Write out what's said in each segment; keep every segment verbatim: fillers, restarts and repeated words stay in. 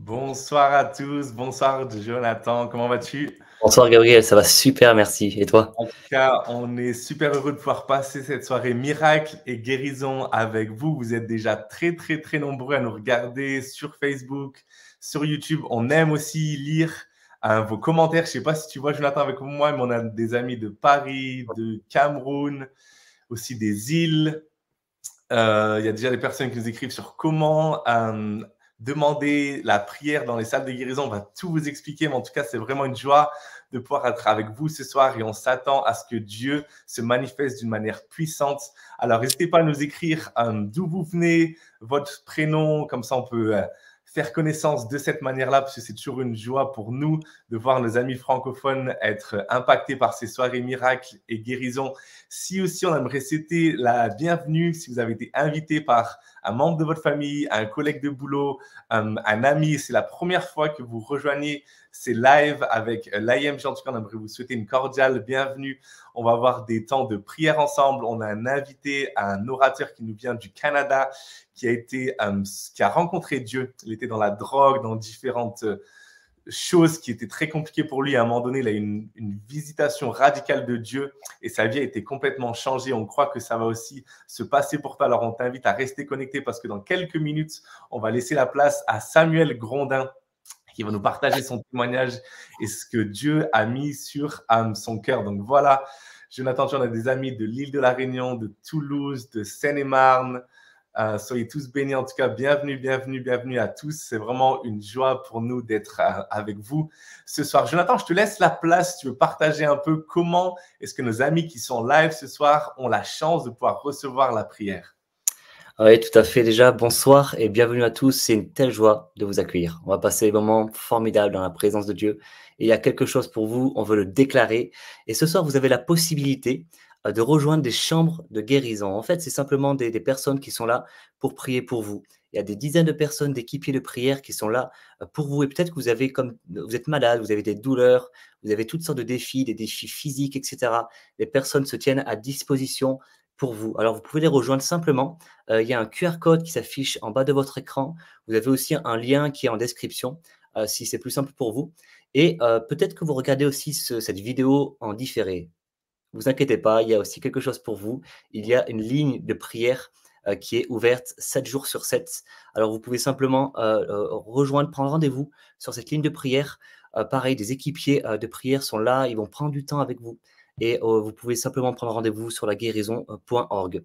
Bonsoir à tous, bonsoir Jonathan, comment vas-tu? Bonsoir Gabriel, ça va super, merci. Et toi? En tout cas, on est super heureux de pouvoir passer cette soirée miracle et guérison avec vous. Vous êtes déjà très, très, très nombreux à nous regarder sur Facebook, sur YouTube. On aime aussi lire euh, vos commentaires. Je ne sais pas si tu vois Jonathan avec moi, mais on a des amis de Paris, de Cameroun, aussi des îles. Euh, Il y a déjà des personnes qui nous écrivent sur comment euh, demander la prière dans les salles de guérison. On va tout vous expliquer, mais en tout cas, c'est vraiment une joie de pouvoir être avec vous ce soir et on s'attend à ce que Dieu se manifeste d'une manière puissante. Alors, n'hésitez pas à nous écrire euh, d'où vous venez, votre prénom, comme ça on peut euh, faire connaissance de cette manière-là, parce que c'est toujours une joie pour nous de voir nos amis francophones être impactés par ces soirées miracles et guérisons. Si aussi on aimerait souhaiter la bienvenue, si vous avez été invité par un membre de votre famille, un collègue de boulot, un, un ami, c'est la première fois que vous rejoignez ces lives avec l'I M G, en tout cas, on aimerait vous souhaiter une cordiale bienvenue. On va avoir des temps de prière ensemble. On a un invité, un orateur qui nous vient du Canada, qui a été, um, qui a rencontré Dieu. Il était dans la drogue, dans différentes euh, chose qui était très compliquée pour lui. À un moment donné, il a eu une, une visitation radicale de Dieu et sa vie a été complètement changée. On croit que ça va aussi se passer pour toi. Alors, on t'invite à rester connecté parce que dans quelques minutes, on va laisser la place à Samuel Grondin qui va nous partager son témoignage et ce que Dieu a mis sur um, son cœur. Donc voilà, Jonathan, on a des amis de l'île de la Réunion, de Toulouse, de Seine-et-Marne. Euh, soyez tous bénis. En tout cas, bienvenue, bienvenue, bienvenue à tous. C'est vraiment une joie pour nous d'être euh, avec vous ce soir. Jonathan, je te laisse la place. Tu veux partager un peu comment est-ce que nos amis qui sont live ce soir ont la chance de pouvoir recevoir la prière? Oui, tout à fait. Déjà, bonsoir et bienvenue à tous. C'est une telle joie de vous accueillir. On va passer des moments formidables dans la présence de Dieu. Et il y a quelque chose pour vous, on veut le déclarer. Et ce soir, vous avez la possibilité euh, de rejoindre des chambres de guérison. En fait, c'est simplement des, des personnes qui sont là pour prier pour vous. Il y a des dizaines de personnes, d'équipiers de prière qui sont là euh, pour vous. Et peut-être que vous avez comme vous êtes malade, vous avez des douleurs, vous avez toutes sortes de défis, des défis physiques, et cetera. Les personnes se tiennent à disposition pour vous. Alors, vous pouvez les rejoindre simplement. Euh, il y a un Q R code qui s'affiche en bas de votre écran. Vous avez aussi un lien qui est en description, euh, si c'est plus simple pour vous. Et euh, peut-être que vous regardez aussi ce- cette vidéo en différé. Ne vous inquiétez pas, il y a aussi quelque chose pour vous. Il y a une ligne de prière euh, qui est ouverte sept jours sur sept. Alors, vous pouvez simplement euh, euh, rejoindre, prendre rendez-vous sur cette ligne de prière. Euh, pareil, des équipiers euh, de prière sont là, ils vont prendre du temps avec vous. Et euh, vous pouvez simplement prendre rendez-vous sur la guérison point org.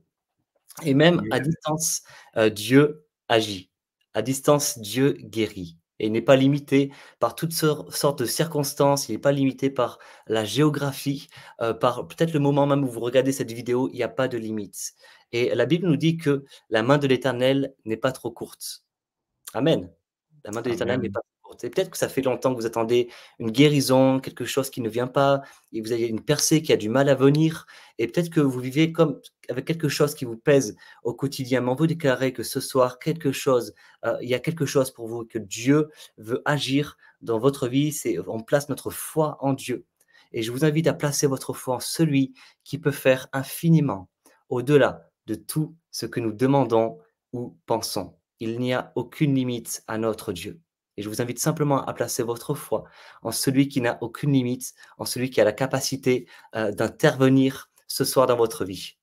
Et même à distance, euh, Dieu agit. À distance, Dieu guérit. Et il n'est pas limité par toutes sor- sortes de circonstances, il n'est pas limité par la géographie, euh, par peut-être le moment même où vous regardez cette vidéo, il n'y a pas de limite. Et la Bible nous dit que la main de l'Éternel n'est pas trop courte. Amen. La main de l'Éternel n'est Amen. pas trop courte. Et peut-être que ça fait longtemps que vous attendez une guérison, quelque chose qui ne vient pas, et vous avez une percée qui a du mal à venir, et peut-être que vous vivez comme avec quelque chose qui vous pèse au quotidien. Mais on veut déclarer que ce soir, quelque chose, euh, il y a quelque chose pour vous, que Dieu veut agir dans votre vie. C'est, on place notre foi en Dieu. Et je vous invite à placer votre foi en celui qui peut faire infiniment au-delà de tout ce que nous demandons ou pensons. Il n'y a aucune limite à notre Dieu. Et je vous invite simplement à placer votre foi en celui qui n'a aucune limite, en celui qui a la capacité euh, d'intervenir ce soir dans votre vie.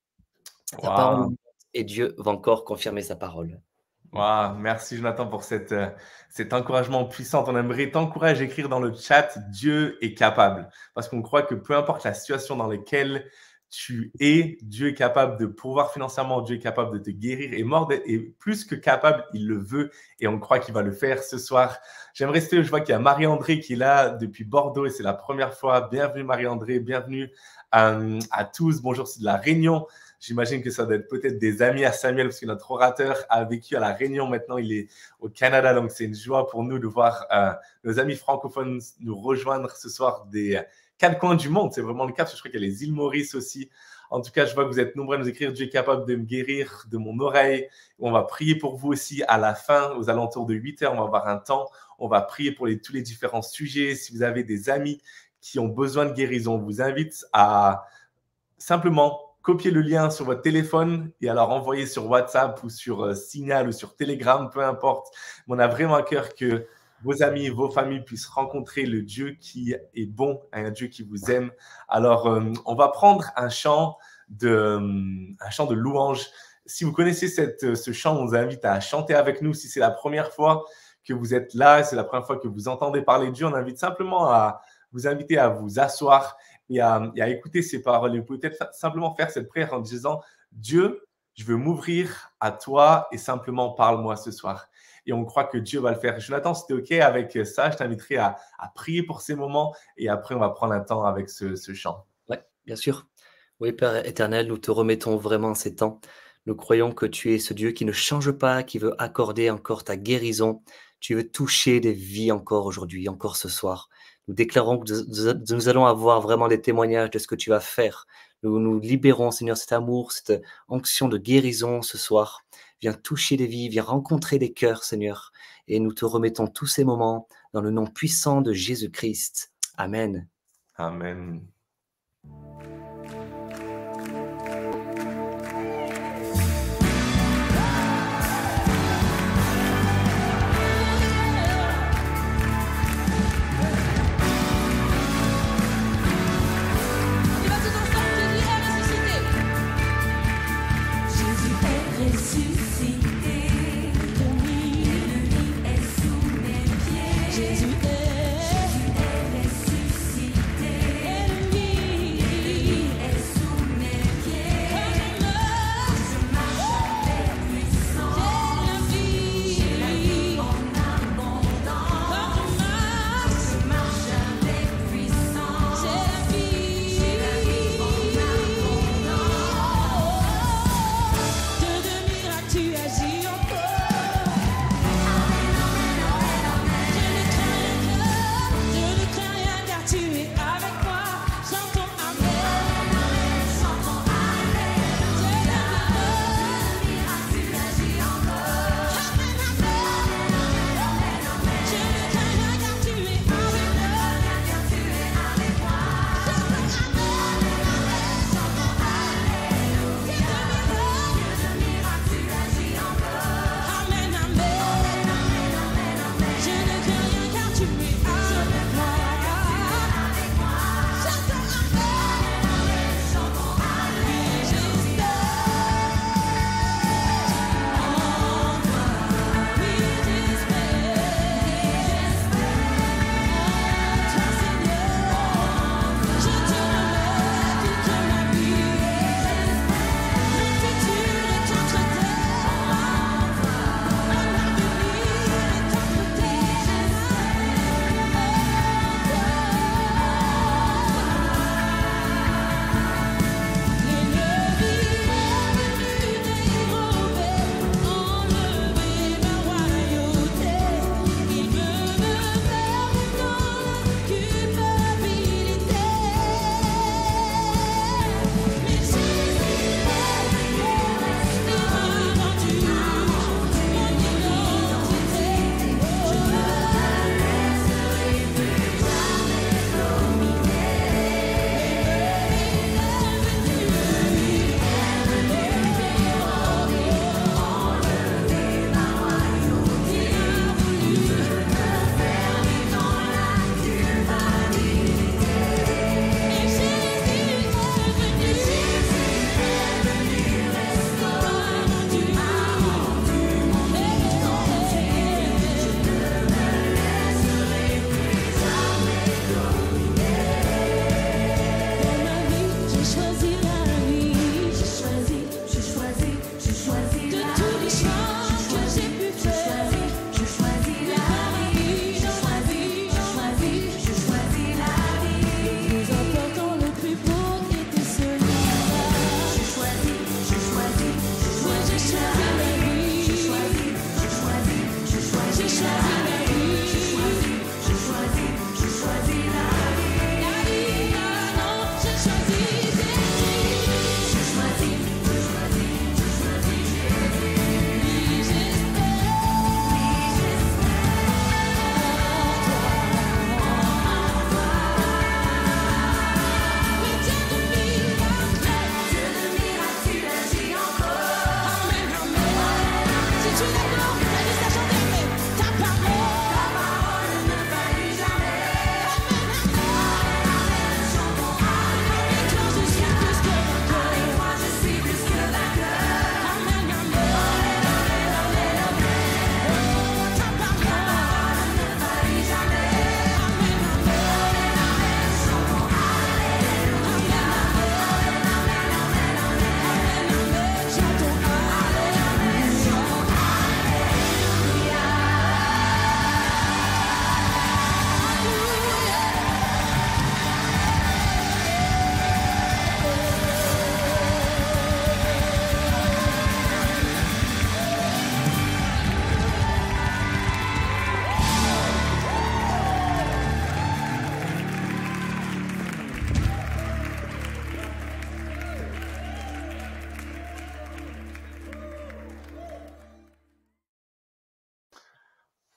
Sa parole est Wow. vivante et Dieu va encore confirmer sa parole. Wow. Merci Jonathan pour cette, euh, cet encouragement puissant. On aimerait t'encourager à écrire dans le chat Dieu est capable. Parce qu'on croit que peu importe la situation dans laquelle tu es, Dieu est capable de pouvoir financièrement, Dieu est capable de te guérir et mort et plus que capable, il le veut et on croit qu'il va le faire ce soir. J'aimerais rester, je vois qu'il y a Marie-André qui est là depuis Bordeaux et c'est la première fois. Bienvenue Marie-André, bienvenue euh, à tous. Bonjour, c'est de la Réunion. J'imagine que ça doit être peut-être des amis à Samuel, parce que notre orateur a vécu à La Réunion. Maintenant, il est au Canada. Donc, c'est une joie pour nous de voir euh, nos amis francophones nous rejoindre ce soir des quatre coins du monde. C'est vraiment le cas, parce que je crois qu'il y a les îles Maurice aussi. En tout cas, je vois que vous êtes nombreux à nous écrire. Dieu est capable de me guérir de mon oreille. On va prier pour vous aussi à la fin, aux alentours de huit heures. On va avoir un temps. On va prier pour les, tous les différents sujets. Si vous avez des amis qui ont besoin de guérison, on vous invite à simplement copier le lien sur votre téléphone et alors envoyer sur WhatsApp ou sur euh, Signal ou sur Telegram, peu importe. Mais on a vraiment à cœur que vos amis, vos familles puissent rencontrer le Dieu qui est bon, un Dieu qui vous aime. Alors, euh, on va prendre un chant de, un chant de louange. Si vous connaissez cette, ce chant, on vous invite à chanter avec nous. Si c'est la première fois que vous êtes là, c'est la première fois que vous entendez parler de Dieu, on invite simplement à vous inviter à vous asseoir et à, et à écouter ces paroles. Et vous pouvez peut-être simplement faire cette prière en disant « Dieu, je veux m'ouvrir à toi et simplement parle-moi ce soir. » Et on croit que Dieu va le faire. Jonathan, si tu es OK avec ça, je t'inviterai à, à prier pour ces moments et après, on va prendre un temps avec ce, ce chant. Oui, bien sûr. Oui, Père éternel, nous te remettons vraiment ces temps. Nous croyons que tu es ce Dieu qui ne change pas, qui veut accorder encore ta guérison. Tu veux toucher des vies encore aujourd'hui, encore ce soir. Nous déclarons que nous, nous allons avoir vraiment des témoignages de ce que tu vas faire. Nous nous libérons, Seigneur, cet amour, cette onction de guérison ce soir. Viens toucher des vies, viens rencontrer des cœurs, Seigneur. Et nous te remettons tous ces moments dans le nom puissant de Jésus-Christ. Amen. Amen. Jésus est ressuscité.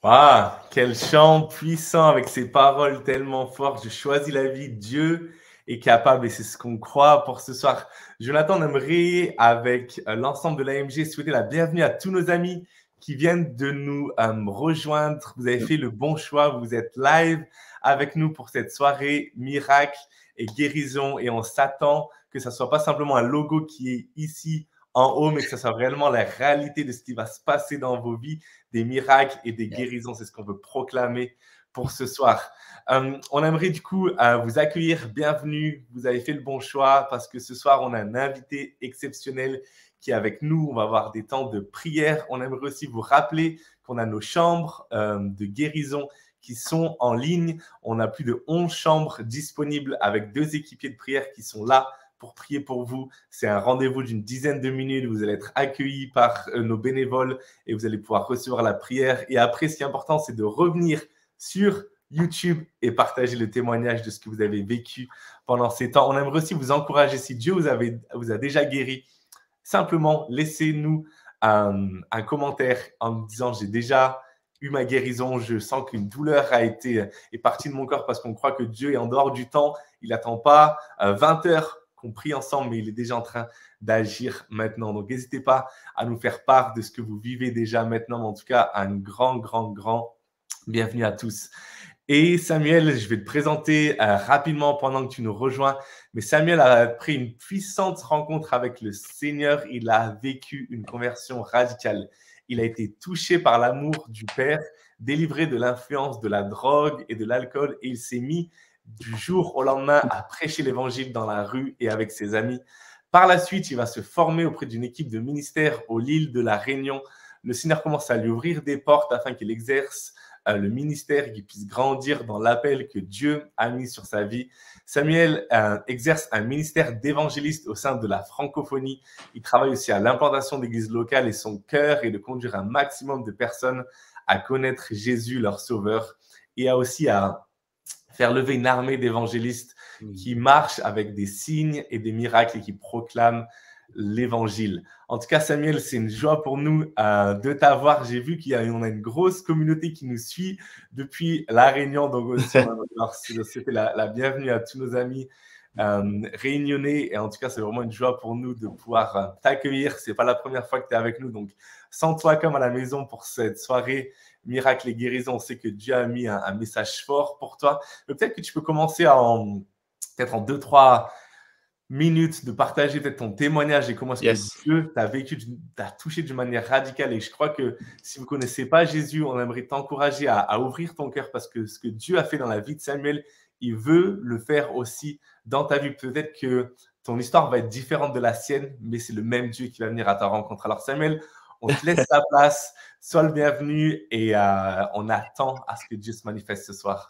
Waouh, quel chant puissant avec ces paroles tellement fortes. Je choisis la vie. Dieu est capable et c'est ce qu'on croit pour ce soir. Jonathan, on aimerait, avec euh, l'ensemble de l'A M G, souhaiter la bienvenue à tous nos amis qui viennent de nous euh, rejoindre. Vous avez fait le bon choix. Vous êtes live avec nous pour cette soirée miracle et guérison. Et on s'attend que ça ne soit pas simplement un logo qui est ici en haut, mais que ça soit réellement la réalité de ce qui va se passer dans vos vies, des miracles et des guérisons. C'est ce qu'on veut proclamer pour ce soir. Euh, on aimerait du coup euh, vous accueillir. Bienvenue. Vous avez fait le bon choix parce que ce soir, on a un invité exceptionnel qui est avec nous. On va avoir des temps de prière. On aimerait aussi vous rappeler qu'on a nos chambres euh, de guérison qui sont en ligne. On a plus de onze chambres disponibles avec deux équipiers de prière qui sont là pour prier pour vous. C'est un rendez-vous d'une dizaine de minutes. Vous allez être accueillis par euh, nos bénévoles et vous allez pouvoir recevoir la prière. Et après, ce qui est important, c'est de revenir sur YouTube et partager le témoignage de ce que vous avez vécu pendant ces temps. On aimerait aussi vous encourager, si Dieu vous, avez, vous a déjà guéri, simplement laissez-nous un, un commentaire en nous disant « J'ai déjà eu ma guérison, je sens qu'une douleur a été, est partie de mon corps parce qu'on croit que Dieu est en dehors du temps. Il n'attend pas euh, vingt heures qu'on prie ensemble, mais il est déjà en train d'agir maintenant. Donc, n'hésitez pas à nous faire part de ce que vous vivez déjà maintenant. Mais en tout cas, un grand, grand, grand bienvenue à tous. Et Samuel, je vais te présenter euh, rapidement pendant que tu nous rejoins. Mais Samuel a pris une puissante rencontre avec le Seigneur. Il a vécu une conversion radicale. Il a été touché par l'amour du Père, délivré de l'influence de la drogue et de l'alcool, et il s'est mis du jour au lendemain à prêcher l'évangile dans la rue et avec ses amis. Par la suite, il va se former auprès d'une équipe de ministère au Lille de la Réunion. Le Seigneur commence à lui ouvrir des portes afin qu'il exerce euh, le ministère et qu'il puisse grandir dans l'appel que Dieu a mis sur sa vie. Samuel euh, exerce un ministère d'évangéliste au sein de la francophonie. Il travaille aussi à l'implantation d'églises locales et son cœur est de conduire un maximum de personnes à connaître Jésus, leur sauveur, et a aussi à faire lever une armée d'évangélistes qui marchent avec des signes et des miracles et qui proclament l'évangile. En tout cas, Samuel, c'est une joie pour nous euh, de t'avoir. J'ai vu qu'il y a, on a une grosse communauté qui nous suit depuis La Réunion. Donc aussi, alors, c'était la, la bienvenue à tous nos amis euh, réunionnais. Et en tout cas, c'est vraiment une joie pour nous de pouvoir euh, t'accueillir. C'est pas la première fois que tu es avec nous. Donc, sens-toi comme à la maison pour cette soirée miracle et guérison. On sait que Dieu a mis un, un message fort pour toi. Mais peut-être que tu peux commencer en, peut-être en deux, trois minutes de partager peut-être ton témoignage et comment est-ce yes. que Dieu t'a vécu, t'a touché d'une manière radicale. Et je crois que si vous ne connaissez pas Jésus, on aimerait t'encourager à, à ouvrir ton cœur parce que ce que Dieu a fait dans la vie de Samuel, il veut le faire aussi dans ta vie. Peut-être que ton histoire va être différente de la sienne, mais c'est le même Dieu qui va venir à ta rencontre. Alors Samuel, on te laisse ta place, sois le bienvenu et euh, on attend à ce que Dieu se manifeste ce soir.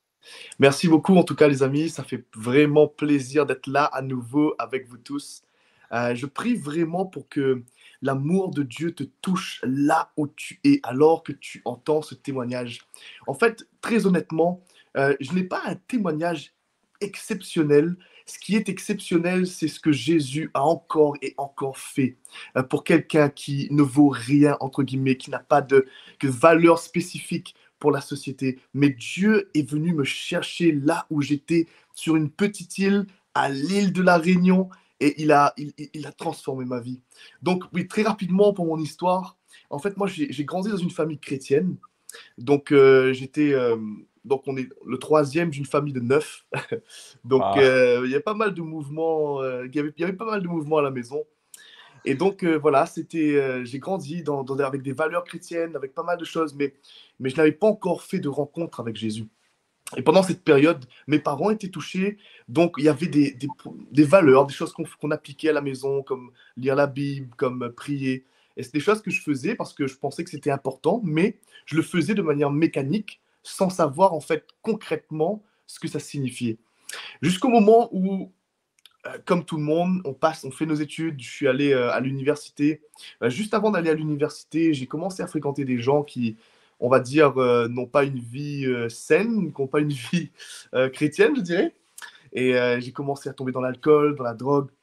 Merci beaucoup en tout cas les amis, ça fait vraiment plaisir d'être là à nouveau avec vous tous. Euh, je prie vraiment pour que l'amour de Dieu te touche là où tu es alors que tu entends ce témoignage. En fait, très honnêtement, euh, je n'ai pas un témoignage exceptionnel. Ce qui est exceptionnel, c'est ce que Jésus a encore et encore fait euh, pour quelqu'un qui ne vaut rien, entre guillemets, qui n'a pas de, de valeur spécifique pour la société. Mais Dieu est venu me chercher là où j'étais, sur une petite île, à l'île de la Réunion, et il a, il, il a transformé ma vie. Donc, oui, très rapidement pour mon histoire, en fait, moi, j'ai, j'ai grandi dans une famille chrétienne. Donc, euh, j'étais... Euh, Donc, on est le troisième d'une famille de neuf. Donc, ah. euh, il y a pas mal de mouvements. Euh, il, y avait, il y avait pas mal de mouvements à la maison. Et donc, euh, voilà, c'était, euh, j'ai grandi dans, dans, avec des valeurs chrétiennes, avec pas mal de choses, mais, mais je n'avais pas encore fait de rencontre avec Jésus. Et pendant cette période, mes parents étaient touchés. Donc, il y avait des, des, des valeurs, des choses qu'on, qu'on appliquait à la maison, comme lire la Bible, comme prier. Et c'est des choses que je faisais parce que je pensais que c'était important, mais je le faisais de manière mécanique, sans savoir en fait concrètement ce que ça signifiait. Jusqu'au moment où, euh, comme tout le monde, on passe, on fait nos études, je suis allé euh, à l'université. Euh, juste avant d'aller à l'université, j'ai commencé à fréquenter des gens qui, on va dire, euh, n'ont pas une vie euh, saine, qui n'ont pas une vie euh, chrétienne, je dirais. Et euh, j'ai commencé à tomber dans l'alcool, dans la drogue.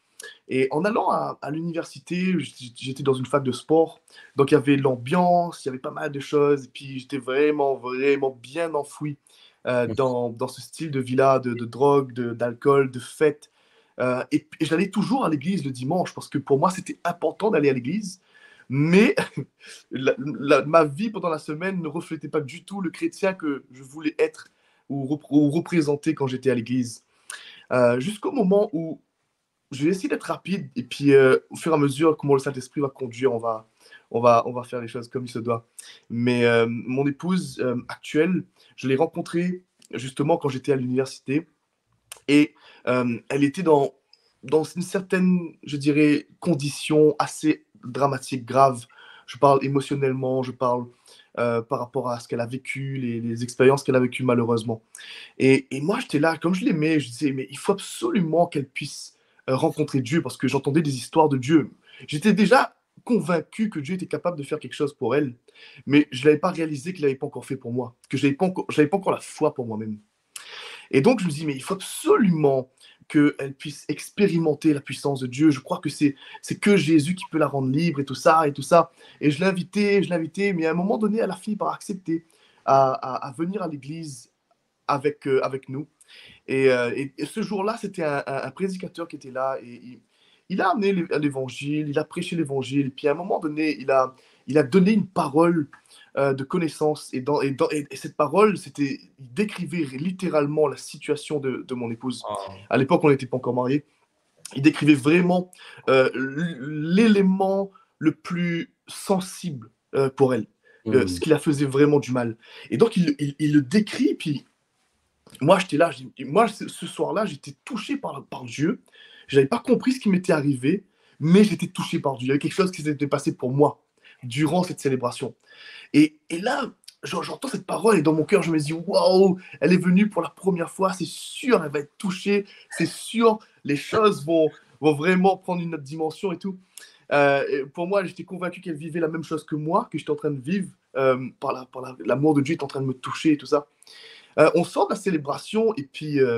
Et en allant à, à l'université, j- j'étais dans une fac de sport, donc il y avait l'ambiance, il y avait pas mal de choses, et puis j'étais vraiment, vraiment bien enfoui euh, dans, dans ce style de vie-là, de, de drogue, de- d'alcool, de fête. Euh, et, et j'allais toujours à l'église le dimanche, parce que pour moi, c'était important d'aller à l'église, mais la- la- ma vie pendant la semaine ne reflétait pas du tout le chrétien que je voulais être ou, rep- ou représenter quand j'étais à l'église. Euh, jusqu'au moment où je vais essayer d'être rapide et puis euh, au fur et à mesure comment le Saint-Esprit va conduire, on va, on va, on va faire les choses comme il se doit. Mais euh, mon épouse euh, actuelle, je l'ai rencontrée justement quand j'étais à l'université et euh, elle était dans, dans une certaine, je dirais, condition assez dramatique, grave. Je parle émotionnellement, je parle euh, par rapport à ce qu'elle a vécu, les, les expériences qu'elle a vécues malheureusement. Et, et moi, j'étais là, comme je l'aimais, je disais, mais il faut absolument qu'elle puisse euh, rencontrer Dieu, parce que j'entendais des histoires de Dieu. J'étais déjà convaincu que Dieu était capable de faire quelque chose pour elle, mais je ne l'avais pas réalisé qu'il n'avait pas encore fait pour moi, que je n'avais pas, encore- j'avais pas encore la foi pour moi-même. Et donc, je me dis, mais il faut absolument qu'elle puisse expérimenter la puissance de Dieu. Je crois que c'est c'est que Jésus qui peut la rendre libre et tout ça, et tout ça. Et je l'ai invitée, je l'ai invitée, mais à un moment donné, elle a fini par accepter à, à- à venir à l'église avec, euh, avec nous. Et, euh, et- et ce jour-là, c'était un, un- un prédicateur qui était là et il, il a amené l'é- l'évangile, il a prêché l'évangile. Et puis à un moment donné, il a, il a donné une parole euh, de connaissance. Et, dans, et, dans- et- et cette parole, c'était, il décrivait littéralement la situation de, de mon épouse. Oh. À l'époque, on n'était pas encore mariés. Il décrivait vraiment euh, l- l'élément le plus sensible euh, pour elle, euh, ce Mm. qui la faisait vraiment du mal. Et donc, il, il- il le décrit, puis moi, j'étais là, j'ai- moi, ce ce soir-là, j'étais touché par, par Dieu. Je n'avais pas compris ce qui m'était arrivé, mais j'étais touché par Dieu. Il y avait quelque chose qui s'était passé pour moi durant cette célébration. Et, et là, j'en- j'entends cette parole et dans mon cœur, je me dis, waouh, elle est venue pour la première fois, c'est sûr, elle va être touchée, c'est sûr, les choses vont, vont vraiment prendre une autre dimension et tout. Euh, et pour moi, j'étais convaincu qu'elle vivait la même chose que moi, que j'étais en train de vivre, euh, par la, par la- l'amour de Dieu est en train de me toucher et tout ça. Euh, on sort de la célébration et puis, euh,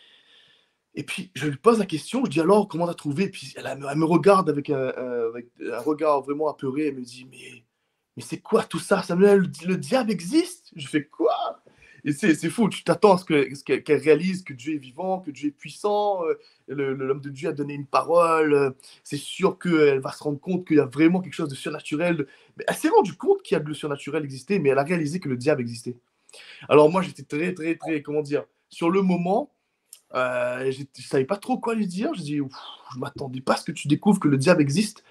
et puis je lui pose la question, je dis alors comment t'as trouvé? Et puis elle, elle me elle me regarde avec un, un- avec un regard vraiment apeuré, elle me dit mais, mais c'est quoi tout ça, Samuel? Le, le diable existe? Je fais quoi? Et c'est c'est fou, tu t'attends à ce que- ce qu'elle qu'elle réalise que Dieu est vivant, que Dieu est puissant, euh, le- le- l'homme de Dieu a donné une parole, euh, c'est sûr qu'elle va se rendre compte qu'il y a vraiment quelque chose de surnaturel. Mais elle s'est rendue compte qu'il y a de le surnaturel existé, mais elle a réalisé que le diable existait. Alors moi, j'étais très, très, très, comment dire, sur le moment, euh, j'ai- je savais pas trop quoi lui dire. Je dis, Ouf, je m'attendais pas à ce que tu découvres que le diable existe.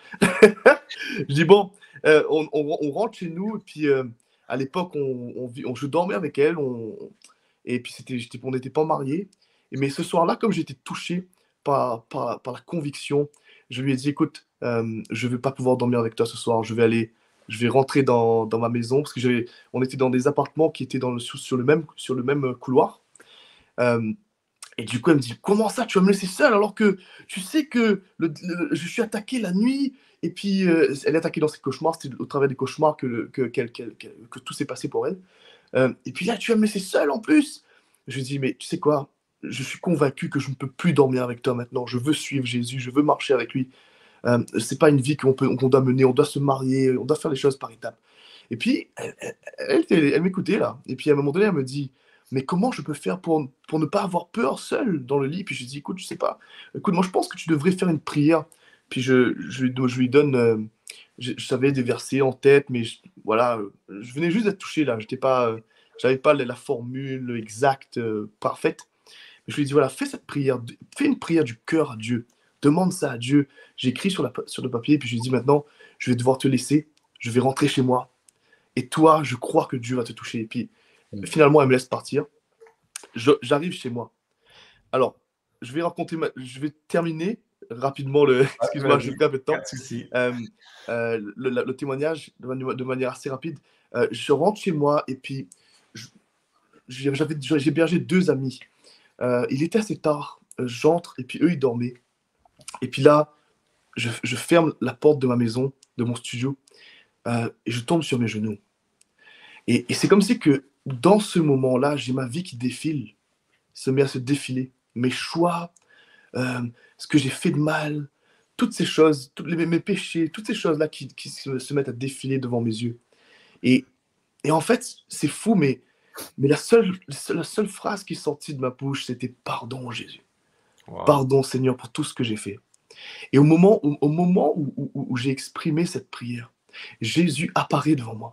Je dis, bon, euh, on, on- on rentre chez nous, et puis euh, à l'époque, on, on, vit- on- je dormais avec elle, on- et puis c'était, j'étais- on n'était pas mariés. Et- Mais ce soir-là, comme j'étais touché par, par, par la conviction, je lui ai dit, écoute, euh, je ne vais pas pouvoir dormir avec toi ce soir, je vais aller, je vais rentrer dans, dans ma maison, parce que j'avais- on était dans des appartements qui étaient dans le, sur, sur le même, sur le même couloir. Euh, et du coup, elle me dit, comment ça, tu vas me laisser seule alors que tu sais que le- le- je suis attaqué la nuit. Et puis, euh, elle est attaquée dans ses cauchemars. C'était au travers des cauchemars que, le- que, qu'elle- qu'elle- qu'elle- que tout s'est passé pour elle. Euh, et puis là, tu vas me laisser seule en plus. Je lui dis, mais tu sais quoi? Je suis convaincu que je ne peux plus dormir avec toi maintenant. Je veux suivre Jésus, je veux marcher avec lui. Euh, c'est pas une vie qu'on peut, qu'on doit mener. On doit se marier, on doit faire les choses par étapes. Et puis, elle, elle, elle, elle- elle m'écoutait là. Et puis à un moment donné, elle me dit, mais comment je peux faire pour, pour ne pas avoir peur seule dans le lit? Puis je lui dis, écoute, je sais pas. Écoute, moi je pense que tu devrais faire une prière. Puis je, je, lui je lui donne, euh, je, je savais des versets en tête, mais je- voilà, euh, je venais juste d'être touché là. J'étais pas, euh, j'avais pas la, la formule exacte, euh, parfaite. Mais je lui dis, voilà, fais cette prière, fais une prière du cœur à Dieu. Demande ça à Dieu. J'écris sur, la, sur le papier, puis je lui dis, maintenant, je vais devoir te laisser. Je vais rentrer chez moi. Et toi, je crois que Dieu va te toucher. Et puis, finalement, elle me laisse partir. Je- J'arrive chez moi. Alors, je vais raconter, ma- je vais terminer rapidement le. Ouais, Excuse-moi, je vas-y, fais un peu de pas temps. de souci. Euh, euh, le, le- le témoignage de, mani- de manière assez rapide. Euh, je rentre chez moi et puis je- j'ai j'avais- j'ai hébergé deux amis. Euh, il était assez tard. Euh, J'entre et puis eux, ils dormaient. Et puis là, je, je ferme la porte de ma maison, de mon studio, euh, et je tombe sur mes genoux. Et, et c'est comme si que dans ce moment-là, j'ai ma vie qui défile, se met à se défiler. Mes choix, euh, ce que j'ai fait de mal, toutes ces choses, tous les, mes péchés, toutes ces choses-là qui, qui se, se mettent à défiler devant mes yeux. Et, et en fait, c'est fou, mais, mais la, seule, la seule phrase qui est sortie de ma bouche, c'était « Pardon, Jésus. Wow. Pardon, Seigneur, pour tout ce que j'ai fait. » Et au moment, au, au moment où, où, où j'ai exprimé cette prière, Jésus apparaît devant moi.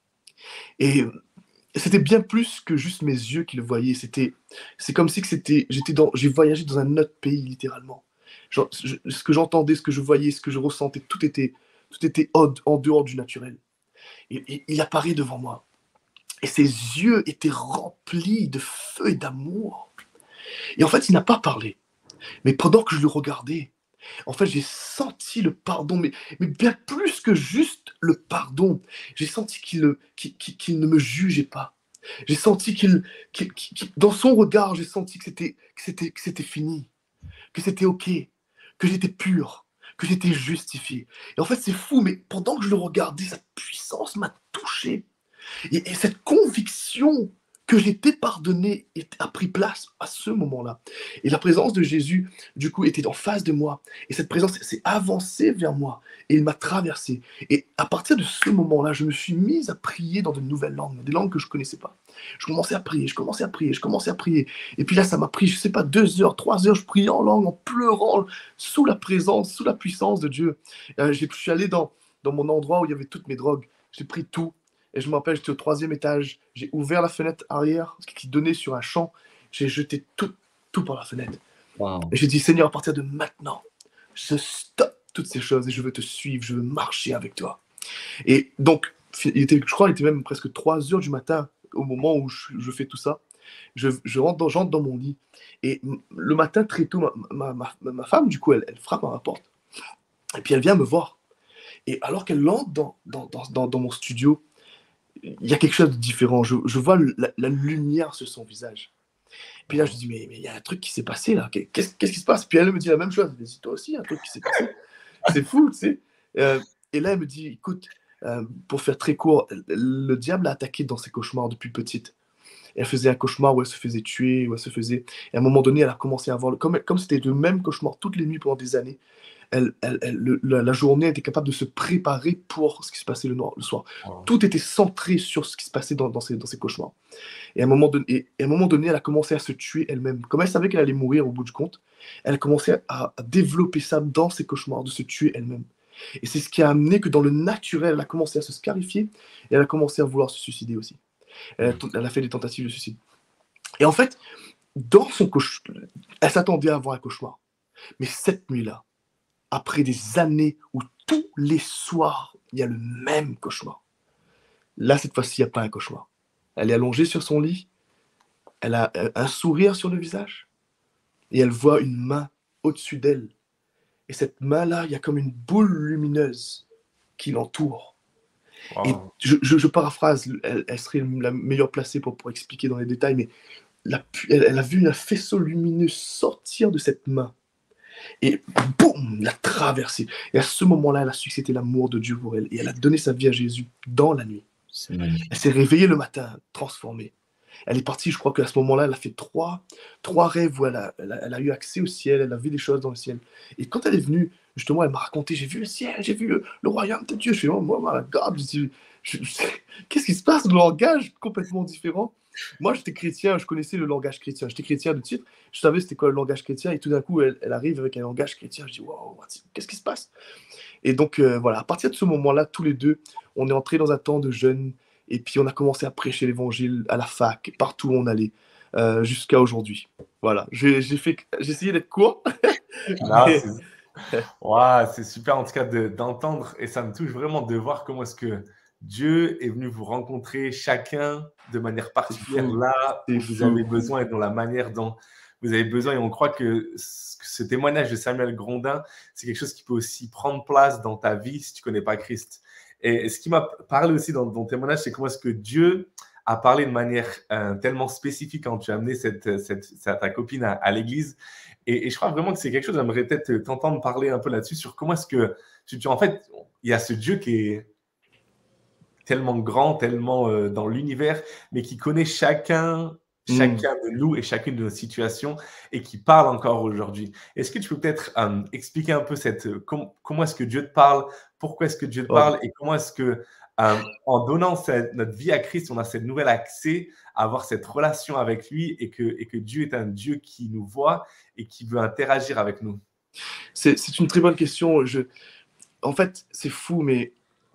Et c'était bien plus que juste mes yeux qui le voyaient. C'était, c'est comme si que c'était, j'étais dans, j'ai voyagé dans un autre pays, littéralement. Genre, je, ce que j'entendais, ce que je voyais, ce que je ressentais, tout était, tout était en, en dehors du naturel. Et, et il apparaît devant moi. Et ses yeux étaient remplis de feu et d'amour. Et en fait, il n'a pas parlé. Mais pendant que je le regardais, en fait, j'ai senti le pardon, mais, mais bien plus que juste le pardon. J'ai senti qu'il, qu'il, qu'il ne me jugeait pas. J'ai senti qu'il, qu'il, qu'il, dans son regard, j'ai senti que c'était, que c'était, que c'était fini, que c'était OK, que j'étais pur, que j'étais justifié. Et en fait, c'est fou, mais pendant que je le regardais, sa puissance m'a touché. Et, et cette conviction que j'étais pardonné a pris place à ce moment-là. Et la présence de Jésus, du coup, était en face de moi. Et cette présence s'est avancée vers moi. Et il m'a traversé. Et à partir de ce moment-là, je me suis mise à prier dans de nouvelles langues, des langues que je ne connaissais pas. Je commençais à prier, je commençais à prier, je commençais à prier. Et puis là, ça m'a pris, je ne sais pas, deux heures, trois heures, je priais en langue, en pleurant, sous la présence, sous la puissance de Dieu. Euh, je suis allé dans, dans mon endroit où il y avait toutes mes drogues. J'ai pris tout. Et je me rappelle, j'étais au troisième étage, j'ai ouvert la fenêtre arrière qui donnait sur un champ, j'ai jeté tout, tout par la fenêtre. Wow. Et j'ai dit, Seigneur, à partir de maintenant, je stoppe toutes ces choses et je veux te suivre, je veux marcher avec toi. Et donc, il était, je crois qu'il était même presque trois heures du matin au moment où je, je fais tout ça. Je, je rentre dans, j'entre dans mon lit. Et le matin, très tôt, ma, ma, ma, ma femme, du coup, elle, elle frappe à ma porte. Et puis elle vient me voir. Et alors qu'elle entre dans, dans, dans, dans mon studio, il y a quelque chose de différent. Je, je vois la, la lumière sur son visage. Puis là, je dis, mais il y a un truc qui s'est passé là. Qu'est-ce, qu'est-ce qui se passe? Puis elle me dit la même chose. Elle me dit, toi aussi, il y a un truc qui s'est passé. C'est fou, tu sais. Euh, et là, elle me dit, écoute, euh, pour faire très court, le diable l'a attaqué dans ses cauchemars depuis petite. Elle faisait un cauchemar où elle se faisait tuer, où elle se faisait... Et à un moment donné, elle a commencé à avoir... Le... Comme, comme c'était le même cauchemar toutes les nuits pendant des années, elle, elle, elle, le, la, la journée était capable de se préparer pour ce qui se passait le, noir, le soir. Wow. Tout était centré sur ce qui se passait dans, dans, ses, dans ses cauchemars. Et à, un moment donné, et à un moment donné, elle a commencé à se tuer elle-même. Comme elle savait qu'elle allait mourir au bout du compte, elle a commencé à, à développer ça dans ses cauchemars, de se tuer elle-même. Et c'est ce qui a amené que dans le naturel, elle a commencé à se scarifier et elle a commencé à vouloir se suicider aussi. Elle a, elle a fait des tentatives de suicide. Et en fait, dans son cauchemar, elle s'attendait à avoir un cauchemar. Mais cette nuit-là, après des années où tous les soirs, il y a le même cauchemar. Là, cette fois-ci, il n'y a pas un cauchemar. Elle est allongée sur son lit, elle a un sourire sur le visage, et elle voit une main au-dessus d'elle. Et cette main-là, il y a comme une boule lumineuse qui l'entoure. Wow. Et je, je, je paraphrase, elle, elle serait la meilleure placée pour, pour expliquer dans les détails, mais la, elle, elle a vu un faisceau lumineux sortir de cette main. Et boum, l'a traversée. Et à ce moment-là, elle a su que c'était l'amour de Dieu pour elle. Et elle a donné sa vie à Jésus dans la nuit. Elle s'est réveillée le matin, transformée. Elle est partie, je crois qu'à ce moment-là, elle a fait trois, trois rêves où elle a, elle, a, elle a eu accès au ciel, elle a vu des choses dans le ciel. Et quand elle est venue, justement, elle m'a raconté, j'ai vu le ciel, j'ai vu le, le royaume de Dieu. Je fais, oh, moi, my God, je dis, je, je, qu'est-ce qui se passe? Le langage complètement différent. Moi, j'étais chrétien, je connaissais le langage chrétien. J'étais chrétien de titre, je savais c'était quoi le langage chrétien. Et tout d'un coup, elle, elle arrive avec un langage chrétien. Je dis, wow, qu'est-ce qui se passe? Et donc, euh, voilà, à partir de ce moment-là, tous les deux, on est entrés dans un temps de jeûne. Et puis, on a commencé à prêcher l'évangile à la fac, partout où on allait, euh, jusqu'à aujourd'hui. Voilà, j'ai, j'ai, fait, j'ai essayé d'être court. Non, mais... c'est... Wow, c'est super en tout cas de, d'entendre. Et ça me touche vraiment de voir comment est-ce que Dieu est venu vous rencontrer chacun de manière particulière là où vous avez besoin et dans la manière dont vous avez besoin. Et on croit que ce témoignage de Samuel Grondin, c'est quelque chose qui peut aussi prendre place dans ta vie si tu ne connais pas Christ. Et ce qui m'a parlé aussi dans ton témoignage, c'est comment est-ce que Dieu a parlé de manière euh, tellement spécifique quand tu as amené cette, cette, cette, ta copine à, à l'église. Et, et je crois vraiment que c'est quelque chose, j'aimerais peut-être t'entendre parler un peu là-dessus, sur comment est-ce que, tu, tu, en fait, il y a ce Dieu qui est tellement grand, tellement euh, dans l'univers, mais qui connaît chacun chacun de nous et chacune de nos situations et qui parle encore aujourd'hui. Est-ce que tu peux peut-être euh, expliquer un peu cette, com- comment est-ce que Dieu te parle, pourquoi est-ce que Dieu te Ouais. parle et comment est-ce que, euh, en donnant cette- notre vie à Christ, on a cette nouvel accès à avoir cette relation avec lui et que, et que Dieu est un Dieu qui nous voit et qui veut interagir avec nous? C'est c'est une très bonne question. Je... En fait, c'est fou, mais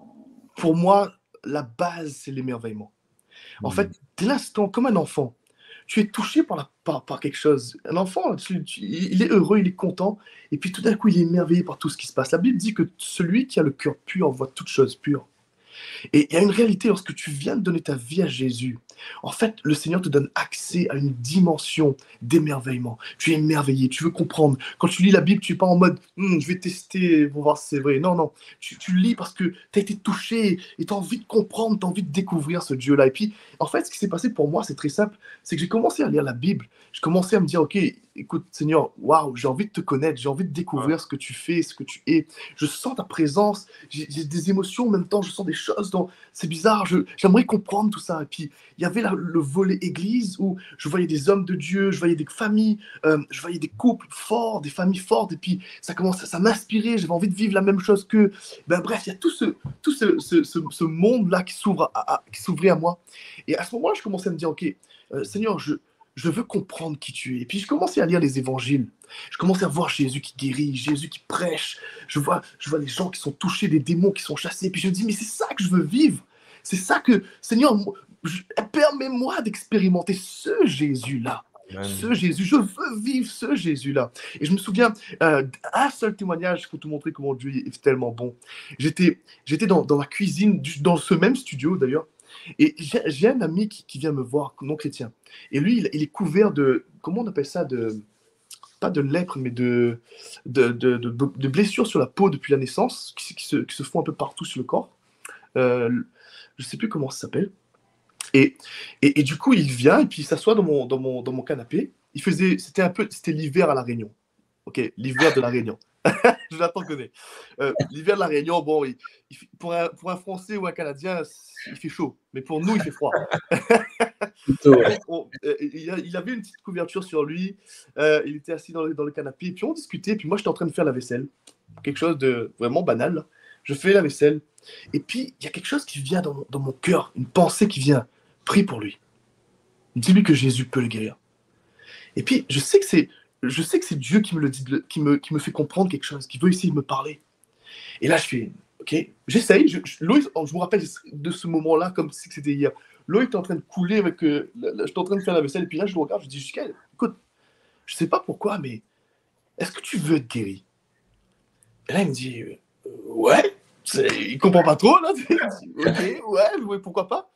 pour moi, la base, c'est l'émerveillement. En fait, dès l'instant, comme un enfant, tu es touché par, la, par, par quelque chose. Un enfant, tu- tu- il est heureux, il est content, et puis tout d'un coup, il est émerveillé par tout ce qui se passe. La Bible dit que celui qui a le cœur pur voit toutes choses pures. Et il y a une réalité, lorsque tu viens de donner ta vie à Jésus, en fait, le Seigneur te donne accès à une dimension d'émerveillement. Tu es émerveillé, tu veux comprendre. Quand tu lis la Bible, tu n'es pas en mode Hm, je vais tester pour voir si c'est vrai. Non, non. Tu, tu lis parce que tu as été touché et tu as envie de comprendre, tu as envie de découvrir ce Dieu-là. Et puis, en fait, ce qui s'est passé pour moi, c'est très simple. C'est que j'ai commencé à lire la Bible. Je commençais à me dire, OK, écoute, Seigneur, waouh, j'ai envie de te connaître, j'ai envie de découvrir ce que tu fais, ce que tu es. Je sens ta présence, j'ai j'ai des émotions en même temps, je sens des choses. Dans... C'est bizarre, je- j'aimerais comprendre tout ça. Et puis, il y avait là, le volet église où je voyais des hommes de Dieu, je voyais des familles, euh, je voyais des couples forts, des familles fortes. Et puis, ça commençait, ça m'inspirait, j'avais envie de vivre la même chose qu'eux. Ben, bref, il y a tout ce, tout ce, ce, ce, ce monde-là qui s'ouvre à, à- qui s'ouvrait à moi. Et à ce moment-là, je commençais à me dire, OK, euh, Seigneur, je, je veux comprendre qui tu es. Et puis, je commençais à lire les évangiles. Je commençais à voir Jésus qui guérit, Jésus qui prêche. Je vois, je vois les gens qui sont touchés, des démons qui sont chassés. Et puis je me dis, mais c'est ça que je veux vivre. C'est ça que, Seigneur, moi, je- permets-moi d'expérimenter ce Jésus-là. Amen. Ce Jésus, je veux vivre ce Jésus-là. Et je me souviens euh, d'un seul témoignage pour te montrer comment Dieu est tellement bon. J'étais, j'étais dans, dans ma cuisine, du- dans ce même studio d'ailleurs, et j'ai j'ai un ami qui, qui vient me voir, non chrétien. Et lui, il, il est couvert de, comment on appelle ça, de, pas de lèpre, mais de, de, de, de- de blessures sur la peau depuis la naissance, qui, qui se, qui se font un peu partout sur le corps. Euh, je ne sais plus comment ça s'appelle. Et, et, et du coup, il vient et puis il s'assoit dans mon, dans, mon, dans mon canapé. Il faisait, c'était un peu, c'était l'hiver à La Réunion. Ok, l'hiver de La Réunion. Jonathan connaît. Euh, l'hiver de La Réunion, bon, il, il fait- pour, un, pour un Français ou un Canadien, il fait chaud. Mais pour nous, il fait froid. Plutôt, ouais. On- euh, il, a- il avait une petite couverture sur lui. Euh, il était assis dans le, dans le canapé. Et puis on discutait. Puis moi, j'étais en train de faire la vaisselle. Quelque chose de vraiment banal, là. Je fais la vaisselle. Et puis, il y a quelque chose qui vient dans mon, dans mon cœur. Une pensée qui vient. Prie pour lui. Dis-lui que Jésus peut le guérir. Et puis, je sais que c'est, je sais que c'est Dieu qui me le dit, de le- qui me, qui me fait comprendre quelque chose, qui veut essayer de me parler. Et là, je fais, ok, j'essaye. Je, je, l'eau, je me rappelle de ce moment-là comme si c'était hier. L'eau était en train de couler avec. Euh, la- la- j'étais en train de faire la vaisselle. Et puis là, je le regarde, je dis, Jusqu'à, écoute, je sais pas pourquoi, mais est-ce que tu veux être guéri? Et là, il me dit, euh, ouais. C'est, il comprend pas trop, là. Il dit, ok, ouais, ouais, pourquoi pas?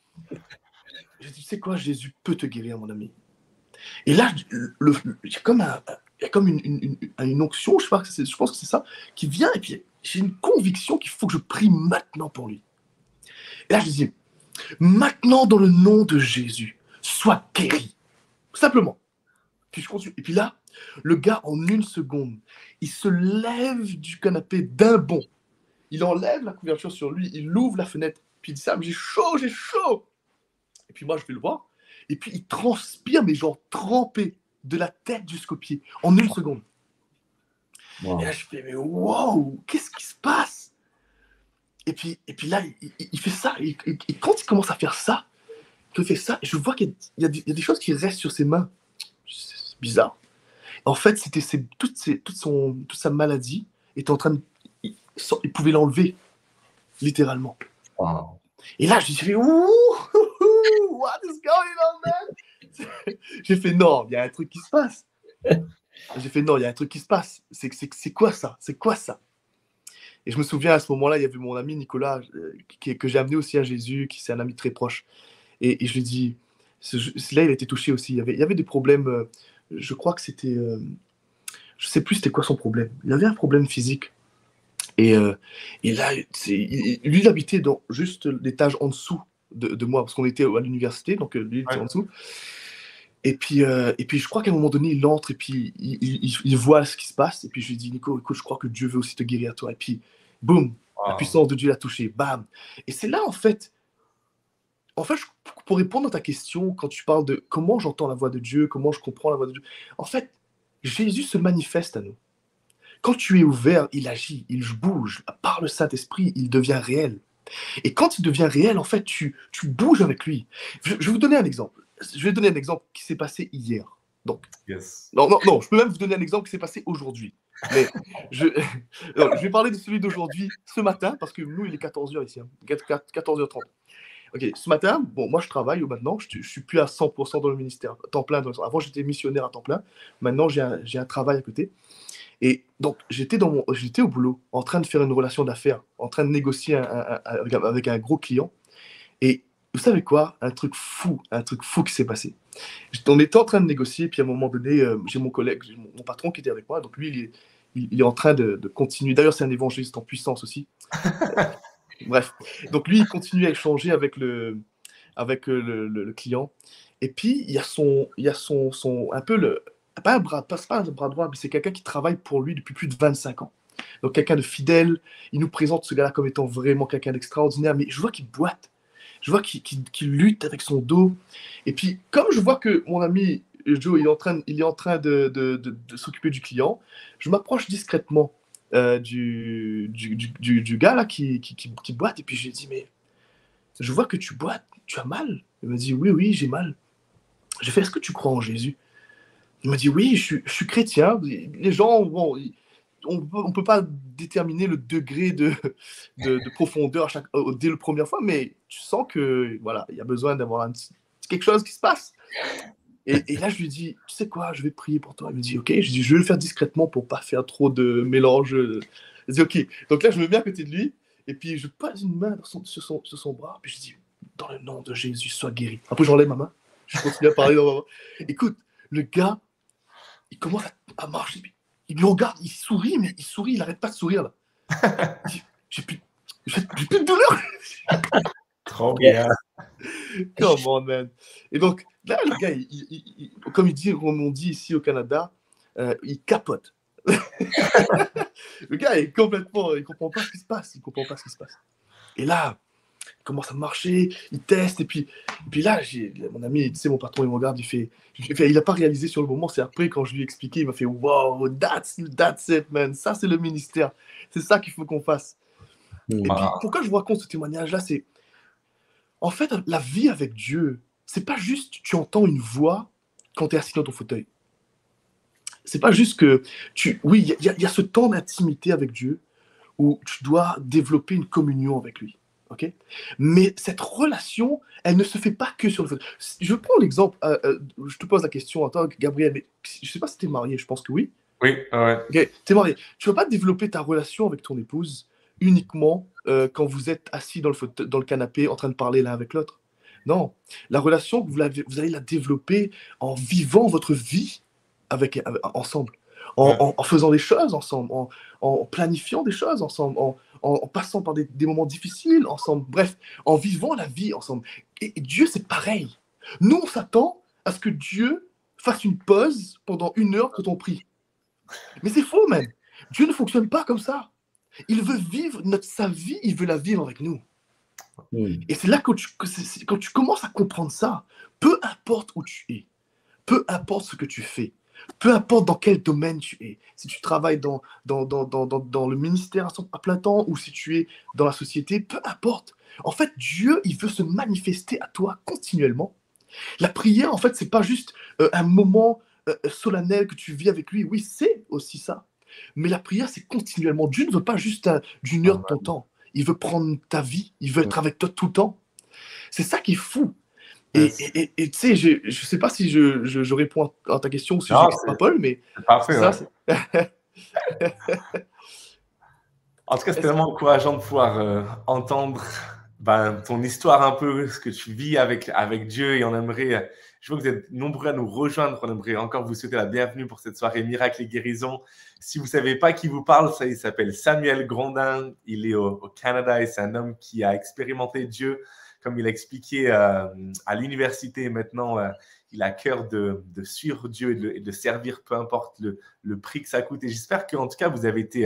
J'ai dit, tu sais quoi, Jésus peut te guérir, mon ami. Et là, le- le- il y a comme, un, il y a comme une, une, une, une onction, je, sais pas, c'est- je pense que c'est ça, qui vient. Et puis, j'ai une conviction qu'il faut que je prie maintenant pour lui. Et là, je dis, maintenant, dans le nom de Jésus, sois guéri. Simplement. Puis je continue. Et puis là, le gars, en une seconde, il se lève du canapé d'un bond. Il enlève la couverture sur lui, il ouvre la fenêtre, puis il dit ça, j'ai chaud, j'ai chaud. Et puis moi, je vais le voir. Et puis il transpire, mais genre trempé, de la tête jusqu'aux pieds, en une seconde. Wow. Et là, je fais, mais wow, qu'est-ce qui se passe? Et puis, et puis là, il, il- il fait ça. Et, et- et quand il commence à faire ça, il fait ça, et je vois qu'il y a, il y a des, il y a des choses qui restent sur ses mains. C'est bizarre. En fait, c'était ses- toute, ses- toute, son, toute sa maladie était en train de. Il, il pouvait l'enlever, littéralement. Wow. Et là, je suis ouh, what is going on, man? J'ai fait non, il y a un truc qui se passe. J'ai fait non, il y a un truc qui se passe. C'est c'est c'est quoi ça? C'est quoi ça? Et je me souviens à ce moment-là, il y avait mon ami Nicolas euh, qui, que j'ai amené aussi à Jésus, qui c'est un ami très proche. Et, et je lui ai dit, ce, là, il a été touché aussi. Il y avait, il y avait des problèmes. Euh, je crois que c'était, euh, je sais plus c'était quoi son problème. Il avait un problème physique. Et, euh, et là, c'est, il- lui, il habitait dans juste l'étage en dessous de, de moi, parce qu'on était à l'université, donc euh, lui, il était Ouais. en dessous. Et puis, euh, et puis, je crois qu'à un moment donné, il entre et puis il, il- il- il voit ce qui se passe. Et puis, je lui dis, Nico, écoute, je crois que Dieu veut aussi te guérir à toi. Et puis, boum, la Wow. puissance de Dieu l'a touché, bam. Et c'est là, en fait, en fait, je- pour répondre à ta question, quand tu parles de comment j'entends la voix de Dieu, comment je comprends la voix de Dieu, en fait, Jésus se manifeste à nous. Quand tu es ouvert, il agit, il bouge. Par le Saint-Esprit, il devient réel. Et quand il devient réel, en fait, tu, tu bouges avec lui. Je, je vais vous donner un exemple. Je vais donner un exemple qui s'est passé hier. Donc, Yes. non, non, non, je peux même vous donner un exemple qui s'est passé aujourd'hui. Mais je, non, je vais parler de celui d'aujourd'hui, ce matin, parce que nous, il est quatorze heures ici, hein, quatorze heures trente. Ok, ce matin, bon, moi je travaille maintenant, je, je suis plus à cent pour cent dans le ministère, à temps plein. Dans- avant, j'étais missionnaire à temps plein. Maintenant, j'ai un, j'ai un travail à côté. Et donc, j'étais dans mon, j'étais au boulot, en train de faire une relation d'affaires, en train de négocier un- un- un- avec, un, avec un gros client. Et vous savez quoi? Un truc fou, un truc fou qui s'est passé. On était en train de négocier, puis à un moment donné, euh, j'ai mon collègue, j'ai mon, mon patron qui était avec moi. Donc lui, il est, il, il est en train de, de continuer. D'ailleurs, c'est un évangéliste en puissance aussi. Bref. Donc lui, il continue à échanger avec le, avec euh, le, le- le client. Et puis, il y a son, il y a son, son un peu le, pas un bras, pas, c'est pas un bras droit, mais c'est quelqu'un qui travaille pour lui depuis plus de vingt-cinq ans. Donc, quelqu'un de fidèle. Il nous présente ce gars-là comme étant vraiment quelqu'un d'extraordinaire. Mais je vois qu'il boite. Je vois qu'il qu'il- qu'il lutte avec son dos. Et puis, comme je vois que mon ami Joe, il est en train, il est en train de, de, de- de s'occuper du client, je m'approche discrètement euh, du, du, du, du- du gars là qui, qui, qui, qui boite. Et puis, je lui dis, mais je vois que tu boites, tu as mal. Il me dit, oui, oui, j'ai mal. J'ai fait, est-ce que tu crois en Jésus? Il m'a dit, oui, je suis, je suis chrétien. Les gens, bon, ils- on ne peut pas déterminer le degré de, de, de profondeur à chaque, euh, dès la première fois, mais tu sens que voilà, il y a besoin d'avoir un petit- quelque chose qui se passe. Et, et là, je lui dis, tu sais quoi, je vais prier pour toi. Il me dit, ok. Je dis, je vais le faire discrètement pour pas faire trop de mélange. Je dis, ok. Donc là, je me mets à côté de lui, et puis je pose une main dans son- sur, son, sur son bras, puis je dis, dans le nom de Jésus, sois guéri. Après, j'enlève ma main. Je continue à parler dans ma main. Écoute, le gars, il commence à, à marcher. Il me regarde, il sourit, mais il sourit, il n'arrête pas de sourire là. Il dit, J'ai plus, j'ai j'ai plus de douleur. Trop bien. Come on, man. Et donc, là, le gars, il- il- il- il- comme, il dit, comme on dit ici au Canada, euh, il capote. Le gars est complètement, il comprend pas ce qui se passe. Il comprend pas ce qui se passe. Et là, il commence à marcher, il teste, et puis, et puis là, j'ai, mon ami, tu sais, mon patron, il me regarde, il fait, il fait- il a pas réalisé sur le moment, c'est après, quand je lui ai expliqué, il m'a fait, wow, that's, that's it, man, ça, c'est le ministère, c'est ça qu'il faut qu'on fasse. Et puis, Wow. pourquoi je vous raconte ce témoignage-là, c'est, en fait, la vie avec Dieu, c'est pas juste, tu entends une voix quand tu es assis dans ton fauteuil. C'est pas juste que, tu, oui, il y, a- il y a ce temps d'intimité avec Dieu, où tu dois développer une communion avec lui. Okay. Mais cette relation, elle ne se fait pas que sur le fauteuil. Je prends l'exemple, euh, euh, je te pose la question en tant que Gabriel, mais je ne sais pas si tu es marié, je pense que oui. Oui, ouais. Okay. Tu es marié. Tu ne vas pas développer ta relation avec ton épouse uniquement euh, quand vous êtes assis dans le, fauteuil, dans le canapé en train de parler l'un avec l'autre. Non, la relation, vous, vous allez la développer en vivant votre vie avec, avec ensemble. En, Ouais. en, en faisant des choses ensemble, en, en planifiant des choses ensemble, en, en, en passant par des, des moments difficiles ensemble, bref, en vivant la vie ensemble. Et, et Dieu, c'est pareil. Nous, on s'attend à ce que Dieu fasse une pause pendant une heure quand on prie. Mais c'est faux, man. Dieu ne fonctionne pas comme ça. Il veut vivre notre, sa vie, il veut la vivre avec nous. Mm. Et c'est là que, tu, que c'est, quand tu commences à comprendre ça, peu importe où tu es, peu importe ce que tu fais, peu importe dans quel domaine tu es, si tu travailles dans, dans, dans, dans, dans, dans le ministère à plein temps ou si tu es dans la société, peu importe. En fait, Dieu, il veut se manifester à toi continuellement. La prière, en fait, c'est pas juste euh, un moment euh, solennel que tu vis avec lui. Oui, c'est aussi ça. Mais la prière, c'est continuellement. Dieu ne veut pas juste un, d'une heure de ton temps. Il veut prendre ta vie. Il veut être avec toi tout le temps. C'est ça qui est fou. Et Yes. et- et- et tu sais, je ne sais pas si je, je, je réponds à ta question ou si Non, j'extrapole, mais c'est parfait. ça, Ouais. c'est... En tout cas, c'est Est-ce- tellement encourageant de pouvoir euh, entendre ben, ton histoire un peu, ce que tu vis avec, avec Dieu. Et on aimerait, euh, je vois que vous êtes nombreux à nous rejoindre. On aimerait encore vous souhaiter la bienvenue pour cette soirée Miracle et Guérison. Si vous ne savez pas qui vous parle, ça, il s'appelle Samuel Grondin. Il est au, au Canada et c'est un homme qui a expérimenté Dieu, comme il a expliqué euh, à l'université. Maintenant, euh, il a cœur de, de suivre Dieu et de, et de servir, peu importe le, le prix que ça coûte. Et j'espère qu'en tout cas, vous avez été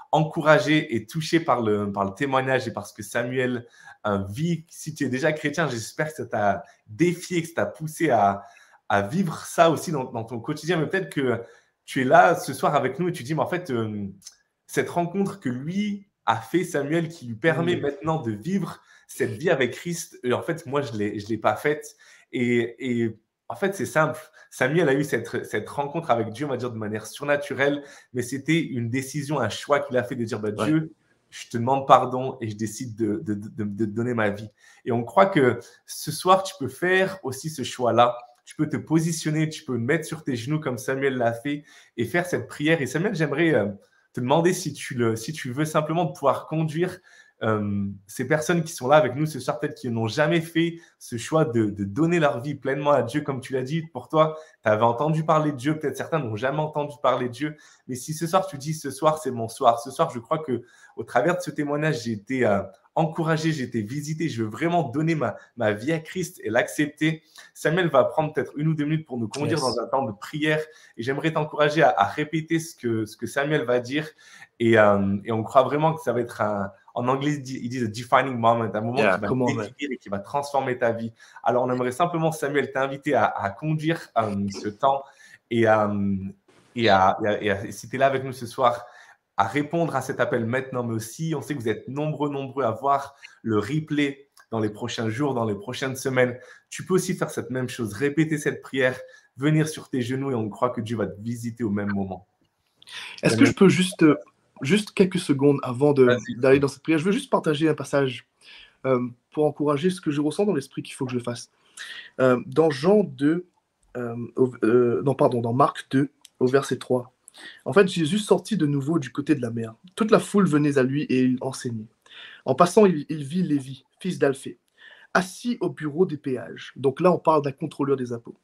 encouragé et touché par le, par le témoignage et par ce que Samuel euh, vit. Si tu es déjà chrétien, j'espère que ça t'a défié, que ça t'a poussé à, à vivre ça aussi dans, dans ton quotidien. Mais peut-être que tu es là ce soir avec nous et tu dis, mais en fait, euh, cette rencontre que lui a fait, Samuel, qui lui permet mmh. maintenant de vivre cette vie avec Christ, et en fait, moi, je ne l'ai, je l'ai pas faite. Et, et en fait, c'est simple. Samuel a eu cette, cette rencontre avec Dieu, on va dire, de manière surnaturelle, mais c'était une décision, un choix qu'il a fait de dire, bah, ouais. Dieu, je te demande pardon et je décide de, de, de, de donner ma vie. Et on croit que ce soir, tu peux faire aussi ce choix-là. Tu peux te positionner, tu peux te mettre sur tes genoux comme Samuel l'a fait et faire cette prière. Et Samuel, j'aimerais euh, te demander si tu, le, si tu veux simplement pouvoir conduire euh, ces personnes qui sont là avec nous ce soir, peut-être qui n'ont jamais fait ce choix de, de donner leur vie pleinement à Dieu, comme tu l'as dit. Pour toi, tu avais entendu parler de Dieu, peut-être certains n'ont jamais entendu parler de Dieu. Mais si ce soir, tu dis, ce soir, c'est mon soir. Ce soir, je crois qu'au travers de ce témoignage, j'ai été euh, encouragé, j'ai été visité. Je veux vraiment donner ma, ma vie à Christ et l'accepter. Samuel va prendre peut-être une ou deux minutes pour nous conduire yes. dans un temps de prière. Et j'aimerais t'encourager à, à répéter ce que, ce que Samuel va dire. Et, euh, et on croit vraiment que ça va être un... En anglais, ils disent « a defining moment », un moment yeah, qui va définir et qui va transformer ta vie. Alors, on aimerait simplement, Samuel, t'inviter à, à conduire um, ce temps et, um, et, à, et, à, et à, si tu es là avec nous ce soir, à répondre à cet appel maintenant, mais aussi, on sait que vous êtes nombreux, nombreux à voir le replay dans les prochains jours, dans les prochaines semaines. Tu peux aussi faire cette même chose, répéter cette prière, venir sur tes genoux et on croit que Dieu va te visiter au même moment. Est-ce que je peux juste... Juste quelques secondes avant de, d'aller dans cette prière, je veux juste partager un passage euh, pour encourager ce que je ressens dans l'esprit qu'il faut que je fasse. Euh, dans Jean deux, euh, euh, non, pardon, dans Marc deux, au verset trois, en fait, Jésus sortit de nouveau du côté de la mer. Toute la foule venait à lui et il enseignait. En passant, il, il vit Lévi, fils d'Alphée, assis au bureau des péages. Donc là, on parle d'un contrôleur des impôts.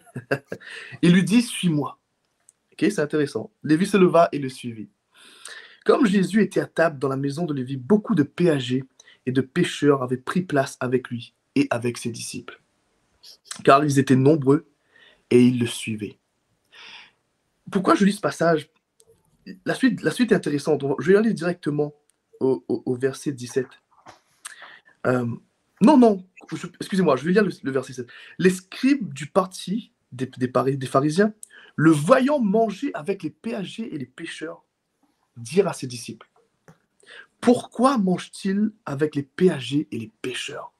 Il lui dit « Suis-moi ». Ok, c'est intéressant. Lévi se leva et le suivit. Comme Jésus était à table dans la maison de Lévi, beaucoup de péagers et de pêcheurs avaient pris place avec lui et avec ses disciples, car ils étaient nombreux et ils le suivaient. Pourquoi je lis ce passage? La suite, la suite est intéressante. Je vais aller directement au, au, au verset dix-sept. Euh, non, non, je, excusez-moi, je vais lire le, le verset sept. Les scribes du parti des, des, des pharisiens, le voyant manger avec les péagers et les pêcheurs, dire à ses disciples, pourquoi mange-t-il avec les péagers et les pêcheurs?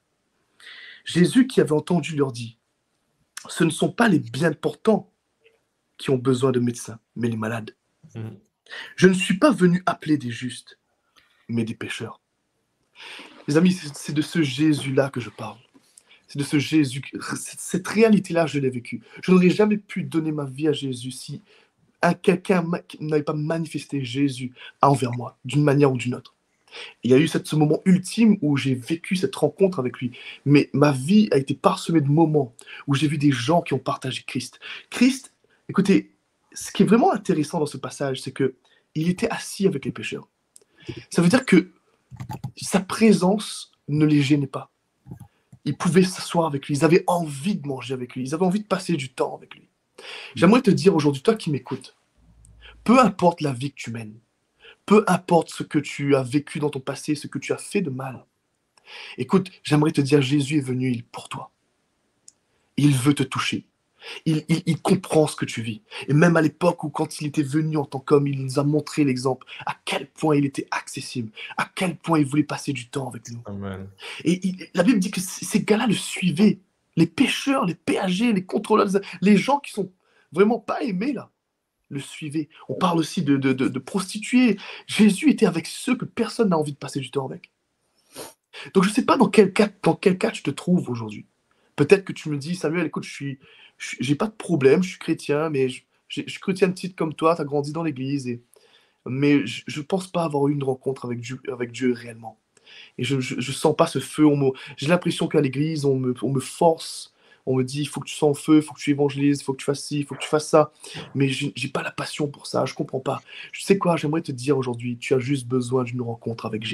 Jésus, qui avait entendu, leur dit, ce ne sont pas les bien portants qui ont besoin de médecins, mais les malades. Mmh. Je ne suis pas venu appeler des justes, mais des pécheurs. Les amis, c'est de ce Jésus-là que je parle. C'est de ce Jésus, cette réalité-là, je l'ai vécue. Je n'aurais jamais pu donner ma vie à Jésus si quelqu'un n'avait pas manifesté Jésus envers moi, d'une manière ou d'une autre. Il y a eu cette, ce moment ultime où j'ai vécu cette rencontre avec lui. Mais ma vie a été parsemée de moments où j'ai vu des gens qui ont partagé Christ. Christ, écoutez, ce qui est vraiment intéressant dans ce passage, c'est qu'il était assis avec les pécheurs. Ça veut dire que sa présence ne les gênait pas. Ils pouvaient s'asseoir avec lui, ils avaient envie de manger avec lui, ils avaient envie de passer du temps avec lui. J'aimerais te dire aujourd'hui, toi qui m'écoutes, peu importe la vie que tu mènes, peu importe ce que tu as vécu dans ton passé, ce que tu as fait de mal, écoute, j'aimerais te dire, Jésus est venu pour toi. Il veut te toucher. Il, il, il comprend ce que tu vis. Et même à l'époque où, quand il était venu en tant qu'homme, il nous a montré l'exemple, à quel point il était accessible, à quel point il voulait passer du temps avec nous. Amen. Et il, la Bible dit que ces gars-là le suivaient. Les pécheurs, les péagers, les contrôleurs, les gens qui sont vraiment pas aimés, là, le suivaient. On parle aussi de, de, de, de prostituées. Jésus était avec ceux que personne n'a envie de passer du temps avec. Donc, je ne sais pas dans quel cas, dans quel cas tu te trouves aujourd'hui. Peut-être que tu me dis, Samuel, écoute, je suis, je, j'ai pas de problème, je suis chrétien, mais je, je, je suis chrétienne petite comme toi, tu as grandi dans l'église, et, mais je ne pense pas avoir eu une rencontre avec Dieu, avec Dieu réellement. Et je ne sens pas ce feu. On me, j'ai l'impression qu'à l'église, on me, on me force. On me dit, il faut que tu sois en feu, il faut que tu évangélises, il faut que tu fasses ci, il faut que tu fasses ça. Mais je n'ai pas la passion pour ça, je ne comprends pas. Je sais quoi, j'aimerais te dire aujourd'hui, tu as juste besoin d'une rencontre avec Jésus.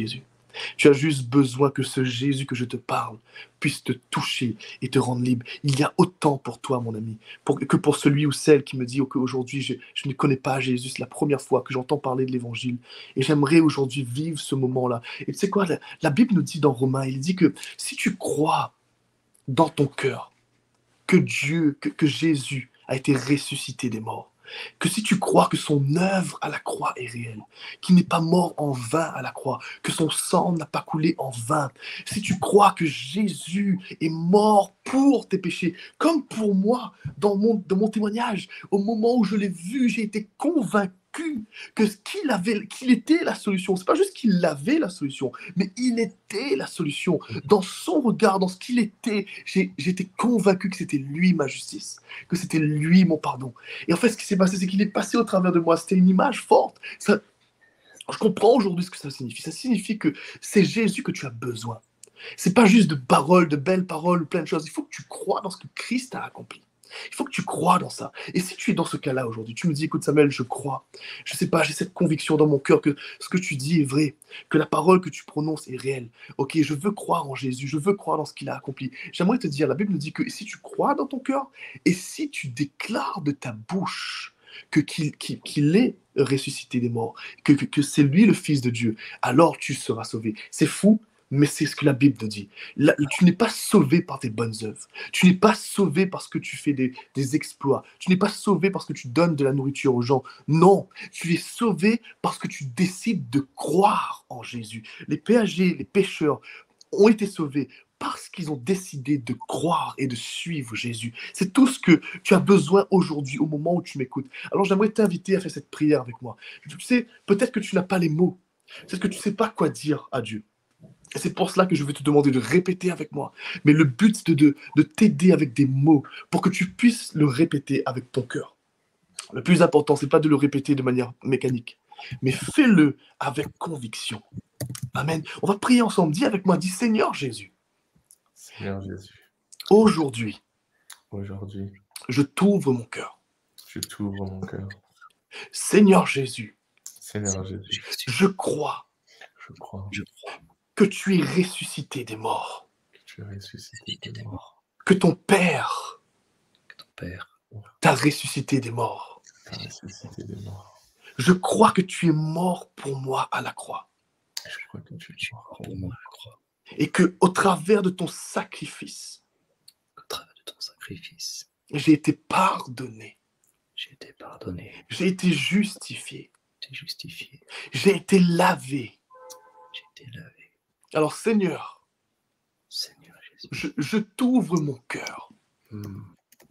Tu as juste besoin que ce Jésus que je te parle puisse te toucher et te rendre libre. Il y a autant pour toi, mon ami, pour, que pour celui ou celle qui me dit qu'aujourd'hui, je, je ne connais pas Jésus. C'est la première fois que j'entends parler de l'Évangile. Et j'aimerais aujourd'hui vivre ce moment-là. Et tu sais quoi, la, la Bible nous dit dans Romains, il dit que si tu crois dans ton cœur que Dieu, que, que Jésus a été ressuscité des morts, que si tu crois que son œuvre à la croix est réelle, qu'il n'est pas mort en vain à la croix, que son sang n'a pas coulé en vain, si tu crois que Jésus est mort pour tes péchés, comme pour moi, dans mon, dans mon témoignage, au moment où je l'ai vu, j'ai été convaincu que ce qu'il avait, qu'il était la solution. C'est pas juste qu'il avait la solution, mais il était la solution. Dans son regard, dans ce qu'il était, j'ai, j'étais convaincu que c'était lui ma justice, que c'était lui mon pardon. Et en fait, ce qui s'est passé, c'est qu'il est passé au travers de moi. C'était une image forte. Ça, je comprends aujourd'hui ce que ça signifie. Ça signifie que c'est Jésus que tu as besoin. C'est pas juste de paroles, de belles paroles, plein de choses. Il faut que tu crois dans ce que Christ a accompli. Il faut que tu crois dans ça. Et si tu es dans ce cas-là aujourd'hui, tu me dis, écoute Samuel, je crois. Je sais pas, j'ai cette conviction dans mon cœur que ce que tu dis est vrai, que la parole que tu prononces est réelle. Ok, je veux croire en Jésus, je veux croire dans ce qu'il a accompli. J'aimerais te dire, la Bible nous dit que si tu crois dans ton cœur et si tu déclares de ta bouche que qu'il, qu'il, qu'il est ressuscité des morts, que, que, que c'est lui le Fils de Dieu, alors tu seras sauvé. C'est fou, mais c'est ce que la Bible te dit. Là, tu n'es pas sauvé par tes bonnes œuvres. Tu n'es pas sauvé parce que tu fais des, des exploits. Tu n'es pas sauvé parce que tu donnes de la nourriture aux gens. Non, tu es sauvé parce que tu décides de croire en Jésus. Les péagers, les pécheurs ont été sauvés parce qu'ils ont décidé de croire et de suivre Jésus. C'est tout ce que tu as besoin aujourd'hui, au moment où tu m'écoutes. Alors j'aimerais t'inviter à faire cette prière avec moi. Tu sais, peut-être que tu n'as pas les mots. Peut-être que tu ne sais pas quoi dire à Dieu. Et c'est pour cela que je vais te demander de répéter avec moi. Mais le but, c'est de, de t'aider avec des mots pour que tu puisses le répéter avec ton cœur. Le plus important, ce n'est pas de le répéter de manière mécanique, mais fais-le avec conviction. Amen. On va prier ensemble. Dis avec moi, dis Seigneur Jésus. Seigneur Jésus, Aujourd'hui, aujourd'hui, je t'ouvre mon cœur. je t'ouvre mon cœur. Seigneur Jésus, Seigneur Jésus, je crois je crois Je crois que tu es ressuscité des morts, que tu es ressuscité des morts, que ton Père que ton Père t'a ressuscité des morts. tu as ressuscité des morts. Je crois que tu es mort pour moi à la croix. Je crois que tu es mort pour moi à la croix. Et que au travers de ton sacrifice, Au travers de ton sacrifice, j'ai été pardonné, j'ai été pardonné, j'ai été justifié, j'ai été justifié, j'ai été lavé. j'ai été lavé. Alors Seigneur, Seigneur Jésus, je, je t'ouvre mon cœur. mm.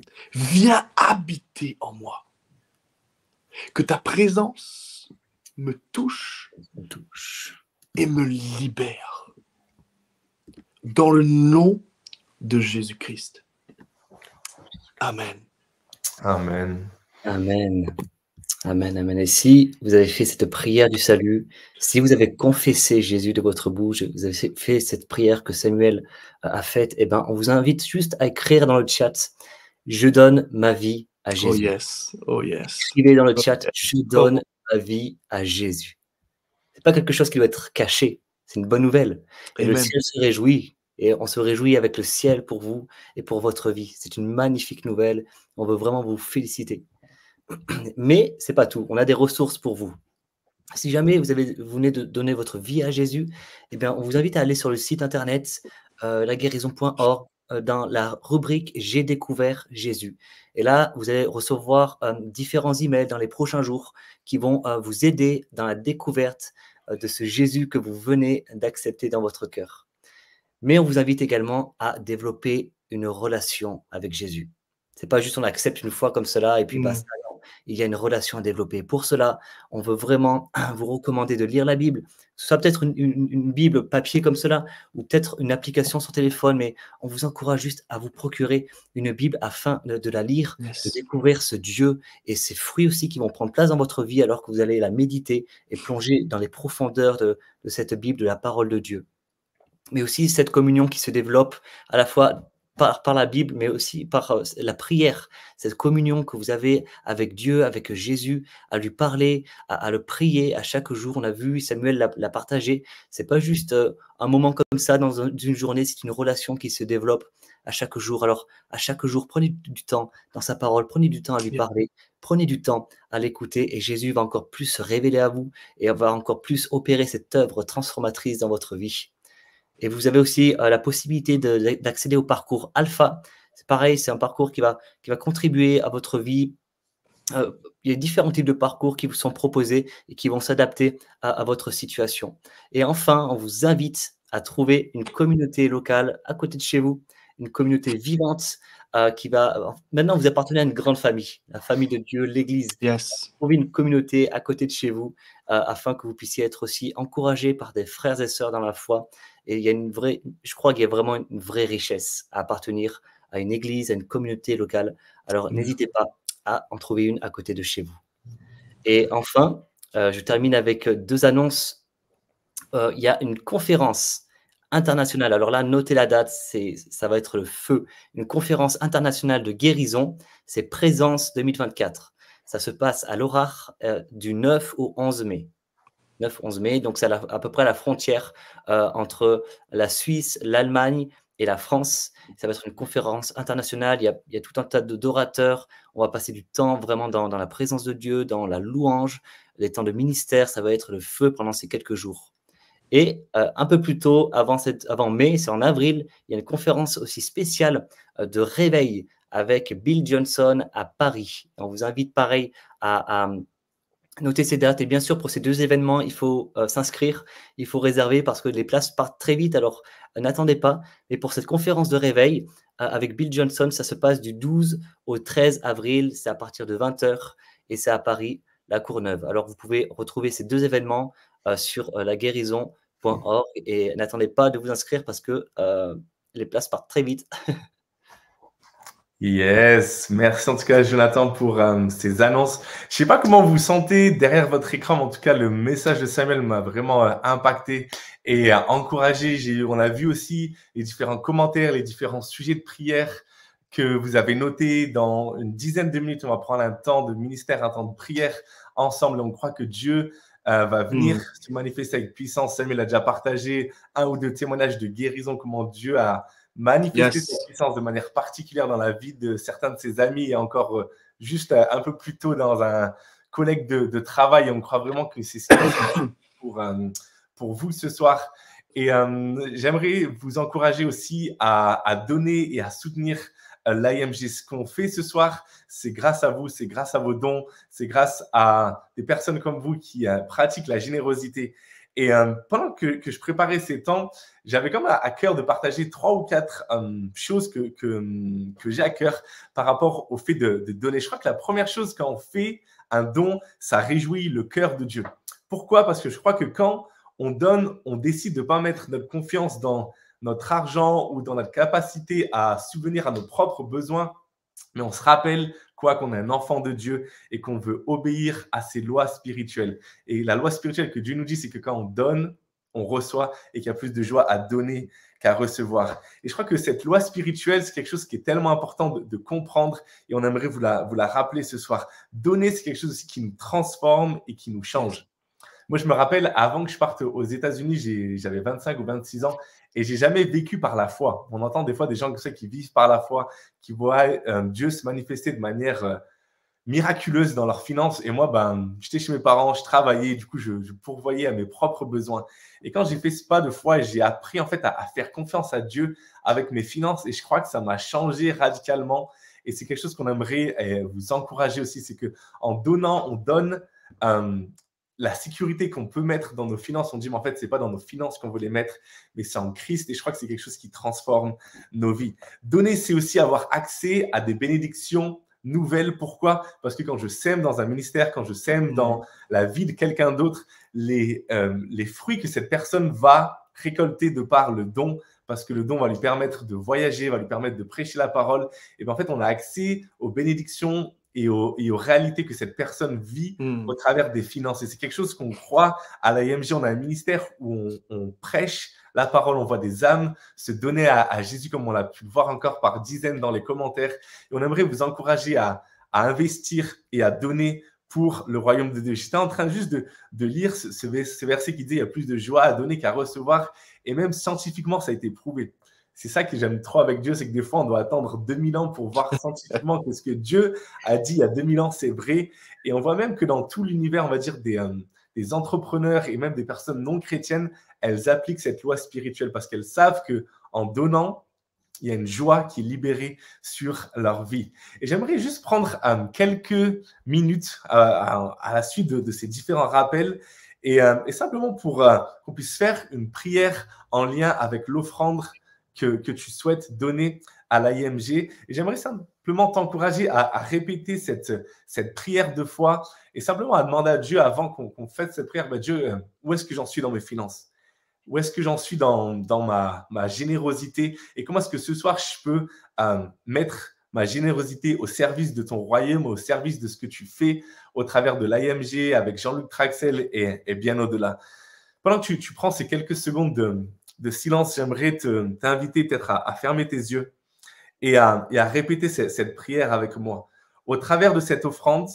Viens habiter en moi. Que ta présence me touche touche. et me libère. Dans le nom de Jésus-Christ. Amen. Amen. Amen. Amen, amen. Et si vous avez fait cette prière du salut, si vous avez confessé Jésus de votre bouche, vous avez fait cette prière que Samuel a faite, eh ben, on vous invite juste à écrire dans le chat « Je donne ma vie à Jésus ». Oh yes, oh yes. Écrivez dans le chat « Je donne ma vie à Jésus ». Ce n'est pas quelque chose qui doit être caché, c'est une bonne nouvelle. Et Amen. le ciel se réjouit, et on se réjouit avec le ciel pour vous et pour votre vie. C'est une magnifique nouvelle, on veut vraiment vous féliciter. Mais ce n'est pas tout, on a des ressources pour vous. Si jamais vous, avez, vous venez de donner votre vie à Jésus, eh bien, on vous invite à aller sur le site internet euh, la guérison point org euh, dans la rubrique « J'ai découvert Jésus ». Et là, vous allez recevoir euh, différents emails dans les prochains jours qui vont euh, vous aider dans la découverte euh, de ce Jésus que vous venez d'accepter dans votre cœur. Mais on vous invite également à développer une relation avec Jésus. Ce n'est pas juste on accepte une fois comme cela et puis Mm. basta. Il y a une relation à développer. Pour cela, on veut vraiment vous recommander de lire la Bible. Ce soit peut-être une, une, une Bible papier comme cela, ou peut-être une application sur téléphone, mais on vous encourage juste à vous procurer une Bible afin de, de la lire, Yes. de découvrir ce Dieu et ses fruits aussi qui vont prendre place dans votre vie alors que vous allez la méditer et plonger dans les profondeurs de, de cette Bible, de la parole de Dieu. Mais aussi cette communion qui se développe à la fois par, par la Bible, mais aussi par euh, la prière, cette communion que vous avez avec Dieu, avec Jésus, à lui parler, à, à le prier à chaque jour. On a vu, Samuel l'a l'a partagé. C'est pas juste euh, un moment comme ça dans un- une journée, c'est une relation qui se développe à chaque jour. Alors, à chaque jour, prenez du du temps dans sa parole, prenez du temps à lui Yeah. parler, prenez du temps à l'écouter et Jésus va encore plus se révéler à vous et va encore plus opérer cette œuvre transformatrice dans votre vie. Et vous avez aussi euh, la possibilité de- d'accéder au parcours Alpha. C'est pareil, c'est un parcours qui va, qui va contribuer à votre vie. Euh, il y a différents types de parcours qui vous sont proposés et qui vont s'adapter à, à votre situation. Et enfin, on vous invite à trouver une communauté locale à côté de chez vous, une communauté vivante euh, qui va... Maintenant, vous appartenez à une grande famille, la famille de Dieu, l'Église. Yes. Trouvez une communauté à côté de chez vous euh, afin que vous puissiez être aussi encouragés par des frères et sœurs dans la foi. Et il y a une vraie, je crois qu'il y a vraiment une vraie richesse à appartenir à une église, à une communauté locale. Alors n'hésitez pas à en trouver une à côté de chez vous. Et enfin, euh, je termine avec deux annonces. Euh, il y a une conférence internationale. Alors là, notez la date, c'est, ça va être le feu. Une conférence internationale de guérison, c'est Présence deux mille vingt-quatre. Ça se passe à l'Orar euh, du neuf au onze mai. neuf onze mai, donc c'est à, la- à peu près à la frontière euh, entre la Suisse, l'Allemagne et la France. Ça va être une conférence internationale, il y a, il y a tout un tas de- d'orateurs. On va passer du temps vraiment dans, dans la présence de Dieu, dans la louange, les temps de ministère, ça va être le feu pendant ces quelques jours. Et euh, un peu plus tôt, avant, cette, avant mai, c'est en avril, il y a une conférence aussi spéciale euh, de réveil avec Bill Johnson à Paris. On vous invite pareil à, à noter ces dates. Et bien sûr, pour ces deux événements, il faut euh, s'inscrire, il faut réserver parce que les places partent très vite. Alors, euh, n'attendez pas. Mais pour cette conférence de réveil euh, avec Bill Johnson, ça se passe du douze au treize avril. C'est à partir de vingt heures et c'est à Paris, la Courneuve. Alors, vous pouvez retrouver ces deux événements euh, sur euh, la guérison point org et n'attendez pas de vous inscrire parce que euh, les places partent très vite. Yes, merci en tout cas Jonathan pour euh, ces annonces. Je sais pas comment vous vous sentez derrière votre écran, mais en tout cas le message de Samuel m'a vraiment euh, impacté et euh, encouragé. J'ai, on a vu aussi les différents commentaires, les différents sujets de prière que vous avez notés. Dans une dizaine de minutes, on va prendre un temps de ministère, un temps de prière ensemble. Et on croit que Dieu euh, va venir Mm. se manifester avec puissance. Samuel a déjà partagé un ou deux témoignages de guérison, comment Dieu a manifester Yes. cette puissance de manière particulière dans la vie de certains de ses amis et encore euh, juste euh, un peu plus tôt dans un collègue de, de travail. On croit vraiment que c'est ce qu'il fait pour, euh, pour vous ce soir. Et euh, j'aimerais vous encourager aussi à, à donner et à soutenir euh, l'A M G. Ce qu'on fait ce soir, c'est grâce à vous, c'est grâce à vos dons, c'est grâce à des personnes comme vous qui euh, pratiquent la générosité. Et euh, pendant que, que je préparais ces temps, j'avais comme à, à cœur de partager trois ou quatre euh, choses que, que, que j'ai à cœur par rapport au fait de, de donner. Je crois que la première chose, quand on fait un don, ça réjouit le cœur de Dieu. Pourquoi? Parce que je crois que quand on donne, on décide de ne pas mettre notre confiance dans notre argent ou dans notre capacité à subvenir à nos propres besoins, mais on se rappelle quoi qu'on est un enfant de Dieu et qu'on veut obéir à ses lois spirituelles. Et la loi spirituelle que Dieu nous dit, c'est que quand on donne, on reçoit et qu'il y a plus de joie à donner qu'à recevoir. Et je crois que cette loi spirituelle, c'est quelque chose qui est tellement important de, de comprendre et on aimerait vous la, vous la rappeler ce soir. Donner, c'est quelque chose aussi qui nous transforme et qui nous change. Moi, je me rappelle, avant que je parte aux États-Unis, j'ai- j'avais vingt-cinq ou vingt-six ans et j'ai jamais vécu par la foi. On entend des fois des gens comme ça qui vivent par la foi, qui voient euh, Dieu se manifester de manière euh, miraculeuse dans leurs finances. Et moi, ben, j'étais chez mes parents, je travaillais, du coup, je, je pourvoyais à mes propres besoins. Et quand j'ai fait ce pas de foi, j'ai appris en fait à, à faire confiance à Dieu avec mes finances et je crois que ça m'a changé radicalement. Et c'est quelque chose qu'on aimerait eh, vous encourager aussi, c'est que en donnant, on donne euh, la sécurité qu'on peut mettre dans nos finances. On dit, mais en fait, c'est pas dans nos finances qu'on veut les mettre, mais c'est en Christ. Et je crois que c'est quelque chose qui transforme nos vies. Donner, c'est aussi avoir accès à des bénédictions nouvelles. Pourquoi? Parce que quand je sème dans un ministère, quand je sème dans la vie de quelqu'un d'autre, les, euh, les fruits que cette personne va récolter de par le don, parce que le don va lui permettre de voyager, va lui permettre de prêcher la parole, et bien en fait, on a accès aux bénédictions et aux, et aux réalités que cette personne vit Mm. au travers des finances. Et c'est quelque chose qu'on croit à l'I M J. On a un ministère où on, on prêche la parole, on voit des âmes se donner à, à Jésus, comme on l'a pu le voir encore par dizaines dans les commentaires. Et on aimerait vous encourager à, à investir et à donner pour le royaume de Dieu. J'étais en train juste de, de lire ce, ce verset qui dit « Il y a plus de joie à donner qu'à recevoir ». Et même scientifiquement, ça a été prouvé. C'est ça que j'aime trop avec Dieu, c'est que des fois, on doit attendre deux mille ans pour voir scientifiquement que ce que Dieu a dit il y a deux mille ans, c'est vrai. Et on voit même que dans tout l'univers, on va dire, des, euh, des entrepreneurs et même des personnes non chrétiennes, elles appliquent cette loi spirituelle parce qu'elles savent qu'en donnant, il y a une joie qui est libérée sur leur vie. Et j'aimerais juste prendre euh, quelques minutes euh, à, à la suite de, de ces différents rappels et, euh, et simplement pour euh, qu'on puisse faire une prière en lien avec l'offrande que, que tu souhaites donner à l'I M G. Et j'aimerais simplement t'encourager à, à répéter cette, cette prière de foi et simplement à demander à Dieu avant qu'on qu'on fasse cette prière, ben Dieu, euh, où est-ce que j'en suis dans mes finances? Où est-ce que j'en suis dans, dans ma, ma générosité? Et comment est-ce que ce soir, je peux euh, mettre ma générosité au service de ton royaume, au service de ce que tu fais au travers de l'I M G avec Jean-Luc Traxel et, et bien au-delà. Pendant que tu, tu prends ces quelques secondes de, de silence, j'aimerais te, t'inviter peut-être à, à fermer tes yeux et à, et à répéter cette, cette prière avec moi. Au travers de cette offrande,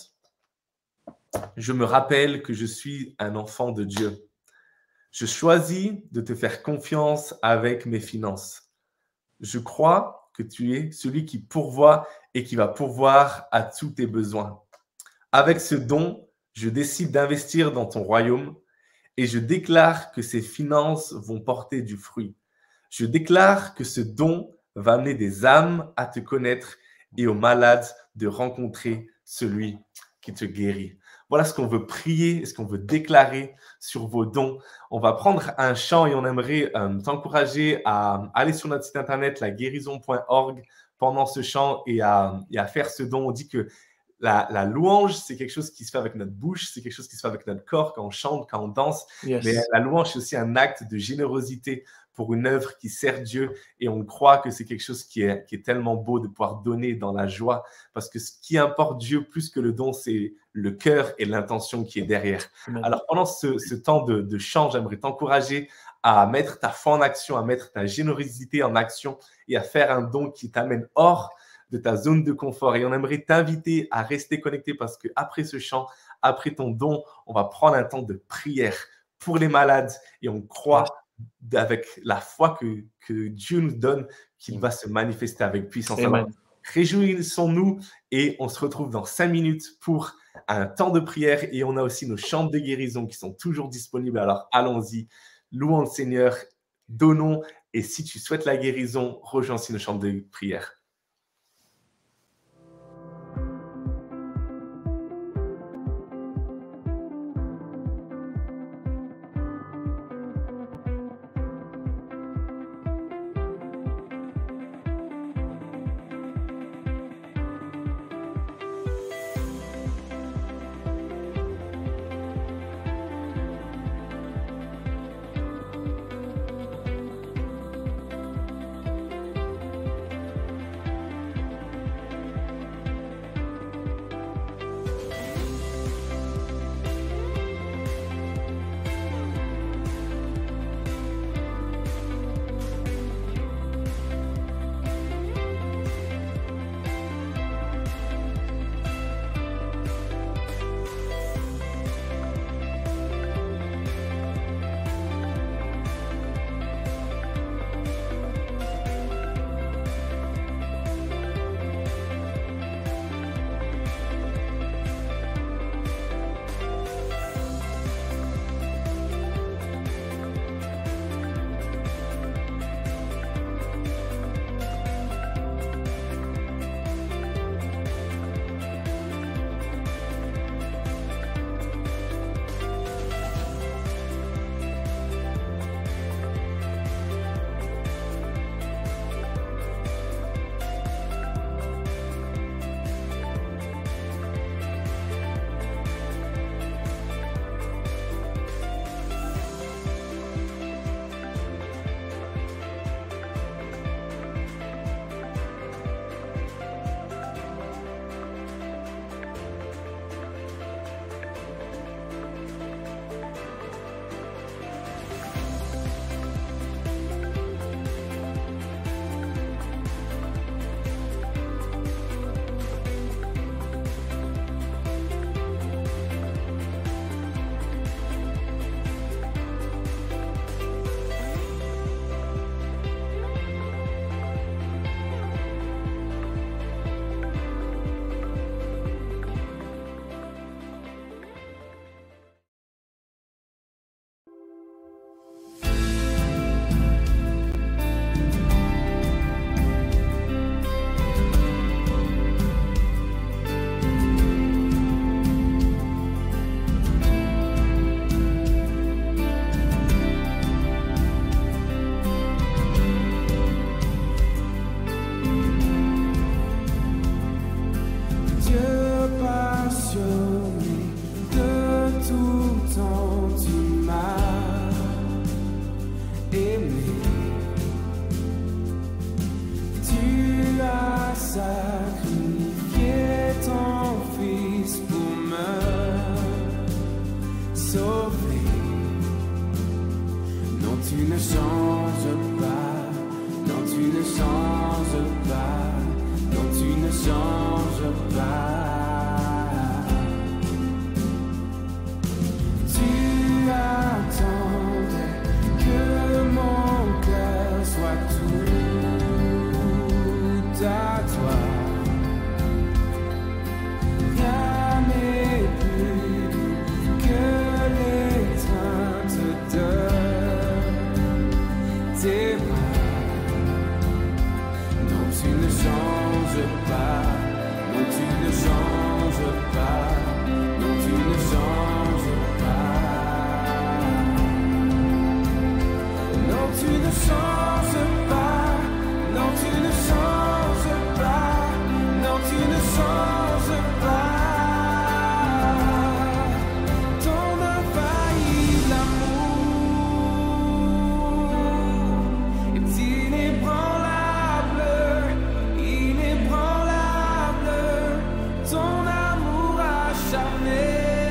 je me rappelle que je suis un enfant de Dieu. Je choisis de te faire confiance avec mes finances. Je crois que tu es celui qui pourvoit et qui va pourvoir à tous tes besoins. Avec ce don, je décide d'investir dans ton royaume et je déclare que ces finances vont porter du fruit. Je déclare que ce don va amener des âmes à te connaître et aux malades de rencontrer celui qui te guérit. Voilà ce qu'on veut prier, ce qu'on veut déclarer sur vos dons. On va prendre un chant et on aimerait euh, t'encourager à aller sur notre site internet, la guérison point org, pendant ce chant et à, et à faire ce don. On dit que la, la louange, c'est quelque chose qui se fait avec notre bouche, c'est quelque chose qui se fait avec notre corps quand on chante, quand on danse. Yes. Mais la louange, c'est aussi un acte de générosité pour une œuvre qui sert Dieu. Et on croit que c'est quelque chose qui est, qui est tellement beau de pouvoir donner dans la joie. Parce que ce qui importe Dieu plus que le don, c'est le cœur et l'intention qui est derrière. Amen. Alors, pendant ce, ce temps de, de chant, j'aimerais t'encourager à mettre ta foi en action, à mettre ta générosité en action et à faire un don qui t'amène hors de ta zone de confort. Et on aimerait t'inviter à rester connecté parce qu'après ce chant, après ton don, on va prendre un temps de prière pour les malades et on croit avec la foi que, que Dieu nous donne qu'il va se manifester avec puissance. Amen. Alors, réjouissons-nous et on se retrouve dans cinq minutes pour un temps de prière et on a aussi nos chants de guérison qui sont toujours disponibles. Alors allons-y, louons le Seigneur, donnons et si tu souhaites la guérison, rejoins aussi nos chants de prière. tu ne changes pas, non tu ne changes pas, non tu ne changes pas. Tu attendais que mon cœur soit tout à toi. Rien n'est plus doux que l'étreinte de tes bras. Non, tu ne changes pas. Non, tu ne changes pas. Non, tu ne changes pas. Non, tu ne changes pas. Non, tu ne changes pas. Non, tu ne changes pas. Ton infaillible amour est inébranlable, inébranlable. Ton amour acharné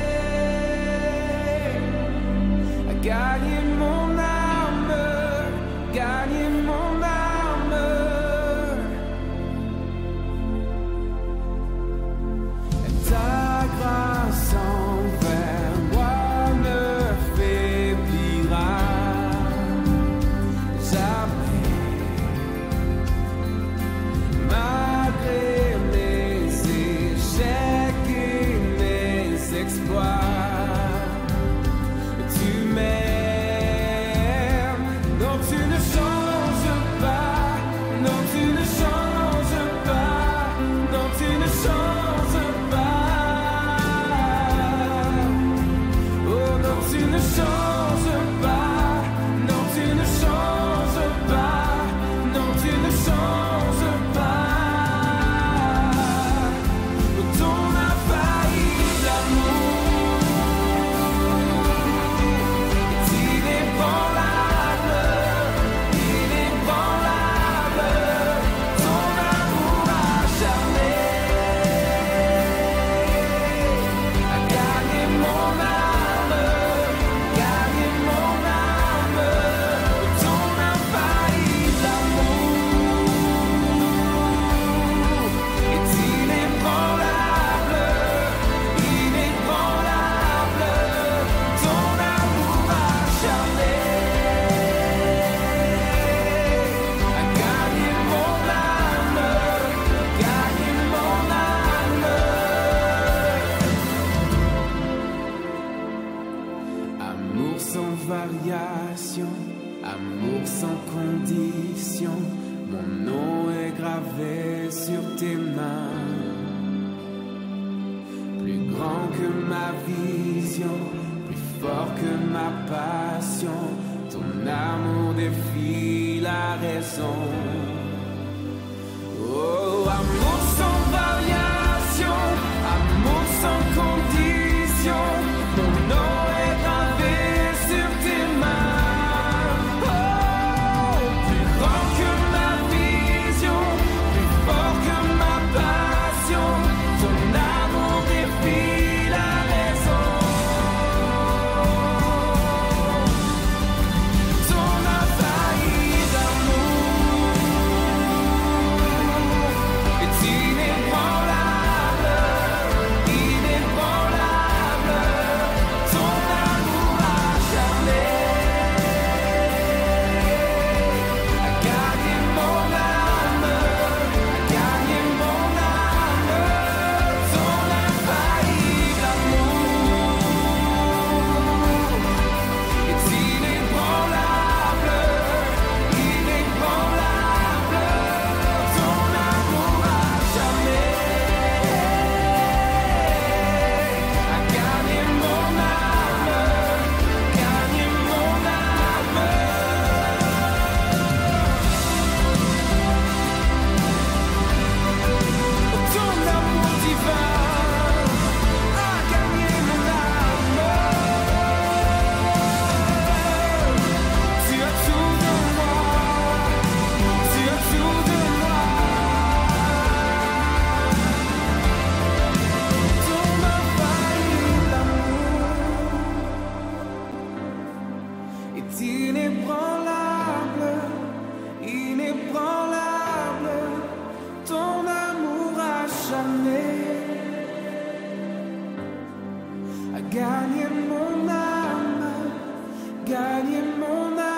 a gagné mon âme, gagné mon âme. Ta grâce envers moi ne faiblira jamais. Malgré mes échecs et mes exploits, tu m'aimes. Non, tu ne changes pas. Non, tu ne changes pas. Non, tu ne changes pas. Oh non, tu ne changes pas. Non, tu ne changes pas. Non, tu ne changes pas. Oh, ton infaillible amour est inébranlable, inébranlable. Ton amour acharné a gagné mon âme, gagné mon âme. Ton infaillible amour est inébranlable, inébranlable. Ton amour acharné a gagné mon âme, gagné mon âme. Amour sans variation, amour sans condition, mon nom est gravé sur tes mains. Plus grand que ma vision, plus fort que ma passion, ton amour défie la raison. Oh, amour sans variation, amour sans condition, mon nom est gravé sur tes mains. Oh, plus grand que ma vision, plus fort que ma passion, ton amour défie la raison. Ton infaillible amour est inébranlable, inébranlable, ton amour à jamais a gagné mon âme, gagné mon âme.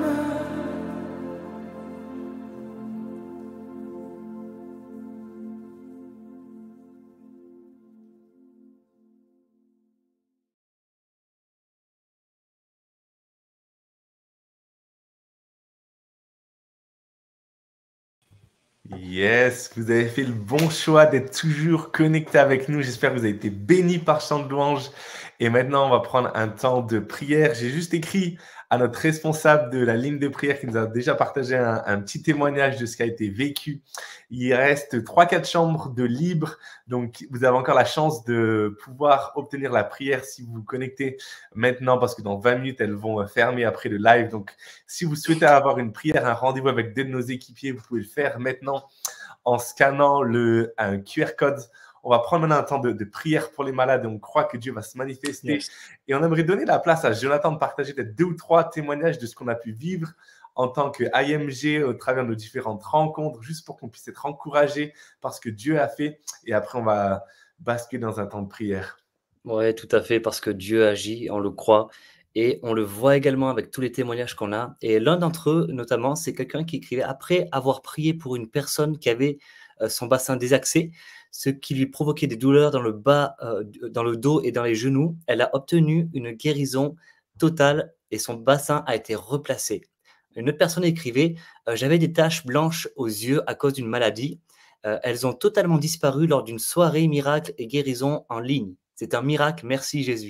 Yes, vous avez fait le bon choix d'être toujours connecté avec nous. J'espère que vous avez été bénis par chant de louange. Et maintenant, on va prendre un temps de prière. J'ai juste écrit à notre responsable de la ligne de prière qui nous a déjà partagé un, un petit témoignage de ce qui a été vécu. Il reste trois quatre chambres de libre. Donc, vous avez encore la chance de pouvoir obtenir la prière si vous vous connectez maintenant parce que dans vingt minutes, elles vont fermer après le live. Donc, si vous souhaitez avoir une prière, un rendez-vous avec deux de nos équipiers, vous pouvez le faire maintenant en scannant le un Q R code. On va prendre maintenant un temps de, de prière pour les malades et on croit que Dieu va se manifester. Yes. Et on aimerait donner la place à Jonathan de partager peut-être deux ou trois témoignages de ce qu'on a pu vivre en tant que I M G au travers de nos différentes rencontres, juste pour qu'on puisse être encouragé par ce que Dieu a fait. Et après, on va basculer dans un temps de prière. Oui, tout à fait, parce que Dieu agit, on le croit. Et on le voit également avec tous les témoignages qu'on a. Et l'un d'entre eux, notamment, c'est quelqu'un qui écrivait après avoir prié pour une personne qui avait euh, son bassin désaxé, ce qui lui provoquait des douleurs dans le bas, euh, dans le dos et dans les genoux. Elle a obtenu une guérison totale et son bassin a été replacé. Une autre personne écrivait euh, « J'avais des taches blanches aux yeux à cause d'une maladie. Euh, elles ont totalement disparu lors d'une soirée miracle et guérison en ligne. C'est un miracle, merci Jésus. »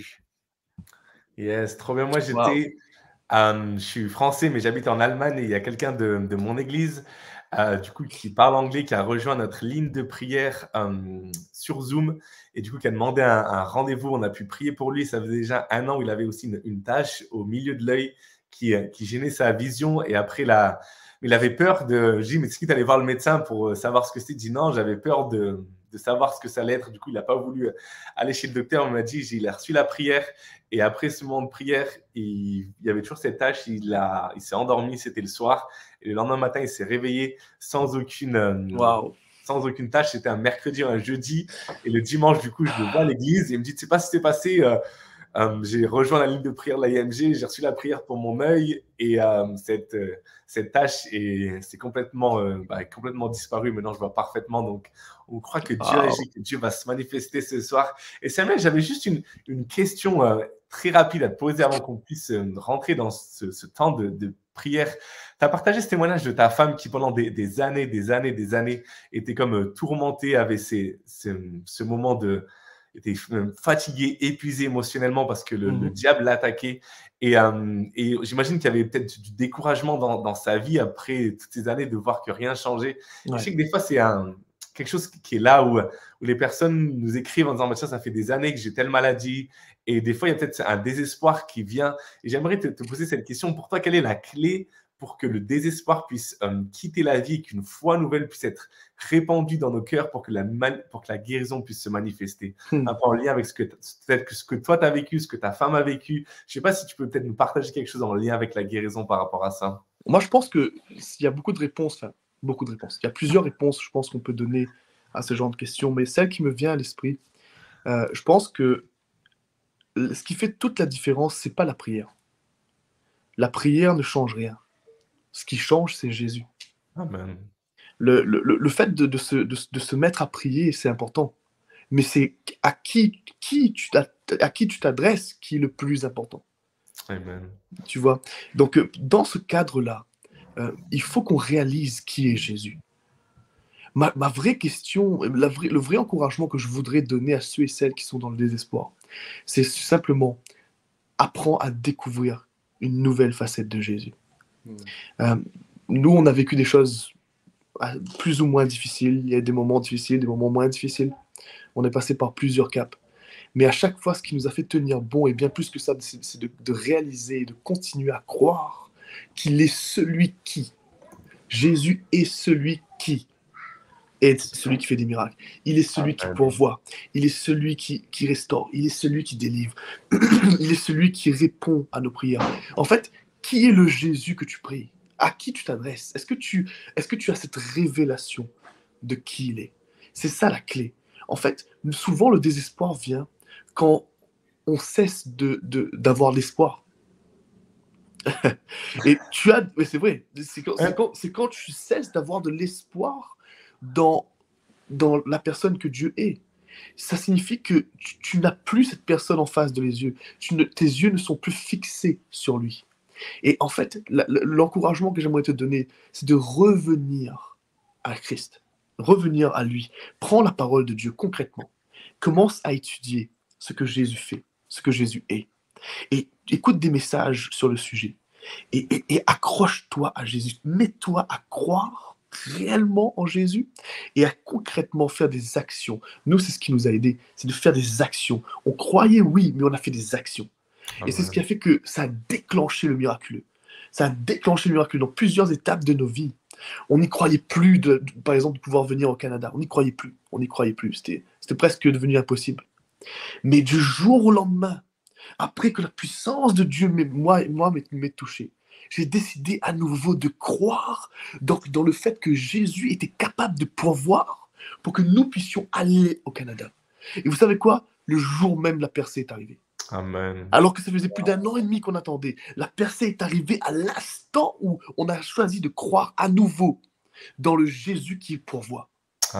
Yes, trop bien. Moi, j'étais, wow. euh, je suis français, mais j'habite en Allemagne et il y a quelqu'un de, de mon église, euh, du coup, qui parle anglais, qui a rejoint notre ligne de prière euh, sur Zoom et du coup, qui a demandé un, un rendez-vous. On a pu prier pour lui. Ça faisait déjà un an où il avait aussi une, une tache au milieu de l'œil qui, qui gênait sa vision. Et après, la, il avait peur de. Je dis, mais est-ce qu'il t'allait voir le médecin pour savoir ce que c'était? Il dit non, j'avais peur de. de savoir ce que ça allait être. Du coup, il n'a pas voulu aller chez le docteur. On m'a dit, il a reçu la prière. Et après ce moment de prière, il, il y avait toujours cette tâche. Il, a, il s'est endormi, c'était le soir. Et le lendemain matin, il s'est réveillé sans aucune, wow. sans aucune tâche. C'était un mercredi ou un jeudi. Et le dimanche, du coup, je le vois à l'église. Et il me dit, tu sais pas ce qui s'est passé. Euh, euh, j'ai rejoint la ligne de prière de l'I M G. J'ai reçu la prière pour mon œil. Et euh, cette... Euh, cette tâche est, c'est complètement, euh, bah, complètement disparu. Maintenant, je vois parfaitement. Donc, on croit que Dieu agit, que Dieu va se manifester ce soir. Et Samuel, j'avais juste une, une question euh, très rapide à te poser avant qu'on puisse euh, rentrer dans ce, ce temps de, de prière. Tu as partagé ce témoignage de ta femme qui, pendant des, des années, des années, des années, était comme euh, tourmentée, avait ces, ces, ce moment de... était fatigué, épuisé émotionnellement parce que le, mmh. le diable l'attaquait. Et, euh, et j'imagine qu'il y avait peut-être du découragement dans, dans sa vie après toutes ces années de voir que rien changeait. Ouais. Je sais que des fois, c'est un, quelque chose qui est là où, où les personnes nous écrivent en disant « ça, ça fait des années que j'ai telle maladie ». Et des fois, il y a peut-être un désespoir qui vient. Et j'aimerais te, te poser cette question. Pour toi, quelle est la clé pour que le désespoir puisse euh, quitter la vie et qu'une foi nouvelle puisse être répandue dans nos cœurs pour que la, pour que la guérison puisse se manifester. Hmm. Un peu en lien avec ce que, peut-être que ce que toi, tu as vécu, ce que ta femme a vécu. Je ne sais pas si tu peux peut-être nous partager quelque chose en lien avec la guérison par rapport à ça. Moi, je pense qu'il y a beaucoup de réponses, enfin, beaucoup de réponses. Il y a plusieurs réponses, je pense, qu'on peut donner à ce genre de questions. Mais celle qui me vient à l'esprit, euh, je pense que ce qui fait toute la différence, ce n'est pas la prière. La prière ne change rien. Ce qui change, c'est Jésus. Amen. Le, le, le fait de, de, se, de, de se mettre à prier, c'est important. Mais c'est à qui, qui tu à qui tu t'adresses qui est le plus important. Amen. Tu vois? Donc, dans ce cadre-là, euh, il faut qu'on réalise qui est Jésus. Ma, ma vraie question, la vraie, le vrai encouragement que je voudrais donner à ceux et celles qui sont dans le désespoir, c'est simplement apprends à découvrir une nouvelle facette de Jésus. Mmh. Euh, nous, on a vécu des choses plus ou moins difficiles. Il y a des moments difficiles, des moments moins difficiles. On est passé par plusieurs caps. Mais à chaque fois, ce qui nous a fait tenir bon, et bien plus que ça, c'est, c'est de, de réaliser, de continuer à croire qu'il est celui qui. Jésus est celui qui est celui qui fait des miracles. Il est celui qui pourvoit. Il est celui qui, qui restaure. Il est celui qui délivre. Il est celui qui répond à nos prières. En fait, Qui est le Jésus que tu pries? À qui tu t'adresses? Est-ce que tu, est-ce que tu as cette révélation de qui il est? C'est ça la clé. En fait, souvent le désespoir vient quand on cesse de, de, d'avoir l'espoir. Et tu as, mais c'est vrai, c'est quand, c'est quand, c'est quand tu cesses d'avoir de l'espoir dans, dans la personne que Dieu est. Ça signifie que tu, tu n'as plus cette personne en face de les yeux. Tu ne, tes yeux ne sont plus fixés sur lui. Et en fait, la, la, l'encouragement que j'aimerais te donner, c'est de revenir à Christ, revenir à lui. Prends la parole de Dieu concrètement. Commence à étudier ce que Jésus fait, ce que Jésus est. Et écoute des messages sur le sujet. Et, et, et accroche-toi à Jésus. Mets-toi à croire réellement en Jésus et à concrètement faire des actions. Nous, c'est ce qui nous a aidés, c'est de faire des actions. On croyait, oui, mais on a fait des actions. Ah, et c'est ouais. ce qui a fait que ça a déclenché le miraculeux. Ça a déclenché le miraculeux dans plusieurs étapes de nos vies. On n'y croyait plus, de, de, par exemple, de pouvoir venir au Canada. On n'y croyait plus. On n'y croyait plus. C'était, c'était presque devenu impossible. Mais du jour au lendemain, après que la puissance de Dieu, moi, moi m'ait touché, j'ai décidé à nouveau de croire dans, dans le fait que Jésus était capable de pourvoir pour que nous puissions aller au Canada. Et vous savez quoi? Le jour même, la percée est arrivée. Amen. Alors que ça faisait plus d'un an et demi qu'on attendait. La percée est arrivée à l'instant où on a choisi de croire à nouveau dans le Jésus qui pourvoit.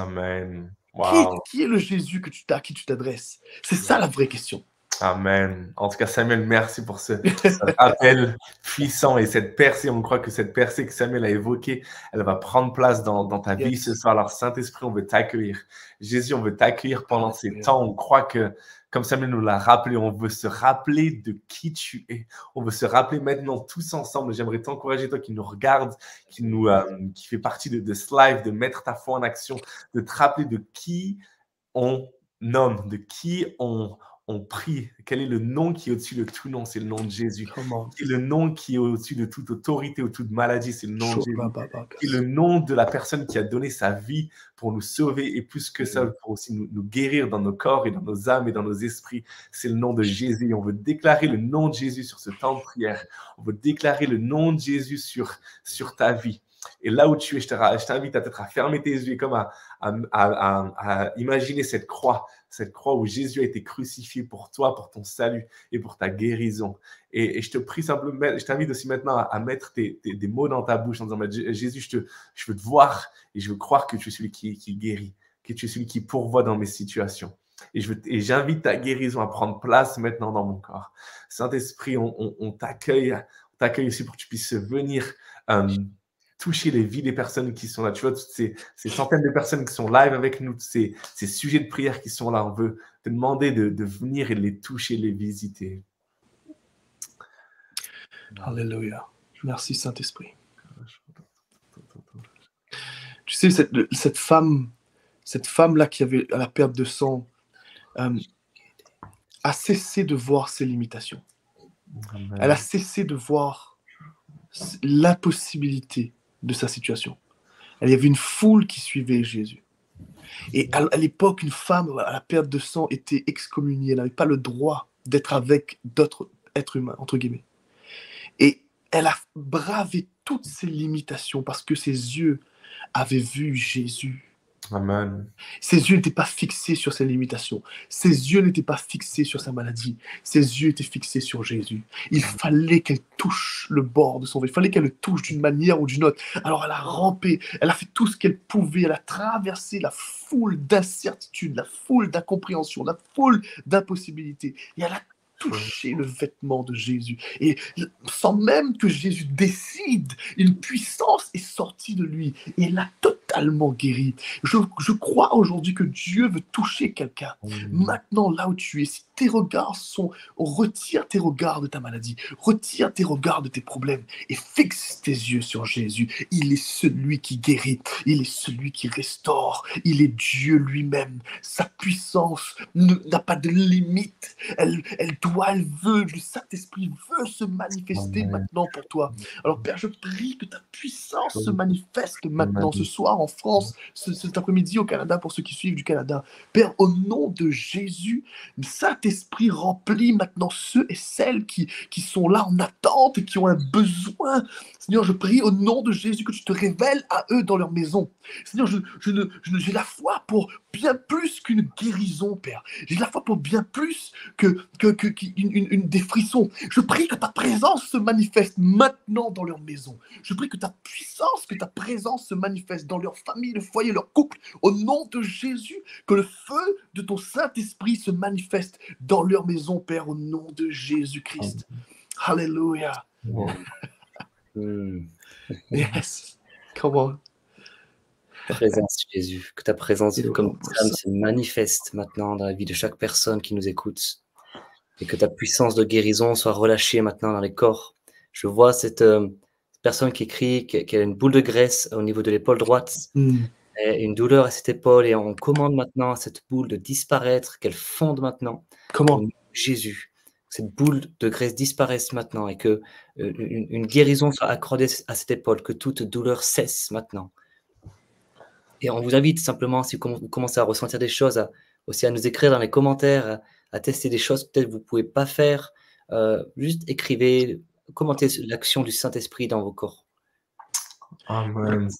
Amen. Wow. Qui, est, qui est le Jésus que tu à qui tu t'adresses? C'est ça la vraie question. Amen. En tout cas, Samuel, merci pour ce, ce rappel puissant et cette percée. On croit que cette percée que Samuel a évoquée, elle va prendre place dans, dans ta yes. vie ce soir. Alors, Saint-Esprit, on veut t'accueillir. Jésus, on veut t'accueillir pendant ces yeah. temps. On croit que, comme Samuel nous l'a rappelé, on veut se rappeler de qui tu es. On veut se rappeler maintenant tous ensemble. J'aimerais t'encourager, toi qui nous regardes, qui, nous, euh, qui fait partie de, de ce live, de mettre ta foi en action, de te rappeler de qui on nomme, de qui on... on prie. Quel est le nom qui est au-dessus de tout nom? C'est le nom de Jésus. Comment? Qui est le nom qui est au-dessus de toute autorité ou toute maladie? C'est le nom de Jésus. Qui est le nom de la personne qui a donné sa vie pour nous sauver et plus que ça, pour aussi nous, nous guérir dans nos corps et dans nos âmes et dans nos esprits. C'est le nom de Jésus. On veut déclarer le nom de Jésus sur ce temps de prière. On veut déclarer le nom de Jésus sur, sur ta vie. Et là où tu es, je t'invite à peut-être à fermer tes yeux et comme à, à, à, à imaginer cette croix, cette croix où Jésus a été crucifié pour toi, pour ton salut et pour ta guérison. Et, et je te prie simplement, je t'invite aussi maintenant à, à mettre tes, tes, des mots dans ta bouche en disant, Jésus, je, te, je veux te voir et je veux croire que tu es celui qui, qui guérit, que tu es celui qui pourvoit dans mes situations. Et, je veux, et j'invite ta guérison à prendre place maintenant dans mon corps. Saint-Esprit, on, on, on t'accueille, on t'accueille aussi pour que tu puisses venir euh, toucher les vies des personnes qui sont là. Tu vois, toutes ces, ces centaines de personnes qui sont live avec nous, ces, ces sujets de prière qui sont là. On veut te demander de, de venir et de les toucher, les visiter. Alléluia. Merci Saint-Esprit. Tu sais, cette, cette femme, cette femme-là qui avait la perte de sang, euh, a cessé de voir ses limitations. Amen. Elle a cessé de voir l'impossibilité de sa situation. Il y avait une foule qui suivait Jésus. Et à, à l'époque, une femme à la perte de sang était excommuniée. Elle n'avait pas le droit d'être avec d'autres êtres humains, entre guillemets. Et elle a bravé toutes ses limitations parce que ses yeux avaient vu Jésus. Amen. Ses yeux n'étaient pas fixés sur ses limitations. Ses yeux n'étaient pas fixés sur sa maladie. Ses yeux étaient fixés sur Jésus. Il fallait qu'elle touche le bord de son vêtement. Il fallait qu'elle le touche d'une manière ou d'une autre. Alors elle a rampé. Elle a fait tout ce qu'elle pouvait. Elle a traversé la foule d'incertitudes, la foule d'incompréhension, la foule d'impossibilités. Et elle a touché le vêtement de Jésus. Et sans même que Jésus décide, une puissance est sortie de lui. Et elle l'a totalement guéri. Je, je crois aujourd'hui que Dieu veut toucher quelqu'un. Mmh. Maintenant, là où tu es, si tes regards sont... Retire tes regards de ta maladie. Retire tes regards de tes problèmes. Et fixe tes yeux sur Jésus. Il est celui qui guérit. Il est celui qui restaure. Il est Dieu lui-même. Sa puissance n'a pas de limite. Elle, elle doit Toi, elle veut, le Saint-Esprit veut se manifester Amen. Maintenant pour toi. Alors Père, je prie que ta puissance se manifeste maintenant Amen. Ce soir soir en France, ce- cet après-midi au Canada, pour ceux qui suivent du Canada. Père, au nom de Jésus, Saint-Esprit remplit maintenant ceux et celles qui, qui sont là en attente et qui ont un besoin. Seigneur, je prie au nom de Jésus que tu te révèles à eux dans leur maison. Seigneur, je, je ne, je ne- j'ai la foi pour bien plus qu'une guérison, Père. J'ai la foi pour bien plus que, que, que- qu'une- une, une- des frissons. Je prie que ta présence se manifeste maintenant dans leur maison. Je prie que ta puissance, que ta présence se manifeste dans leur famille, leur foyer, leur couple. Au nom de Jésus, que le feu de ton Saint-Esprit se manifeste dans leur maison, Père, au nom de Jésus-Christ. Alléluia. Hmm. Yes. Come on. Présence, Jésus, que ta présence, Et comme on voit flamme, ça. se manifeste maintenant dans la vie de chaque personne qui nous écoute. Et que ta puissance de guérison soit relâchée maintenant dans les corps. Je vois cette euh, personne qui crie, qui, qui a une boule de graisse au niveau de l'épaule droite, Mm. et une douleur à cette épaule, et on commande maintenant à cette boule de disparaître, qu'elle fonde maintenant, Come au on. nom de Jésus. Cette boule de graisse disparaisse maintenant, et que euh, une, une guérison soit accordée à cette épaule, que toute douleur cesse maintenant. Et on vous invite simplement, si vous comm- vous commencez à ressentir des choses, à- aussi à nous écrire dans les commentaires, à, à tester des choses peut-être que vous ne pouvez pas faire. Euh, juste écrivez, commentez l'action du Saint-Esprit dans vos corps. Amen.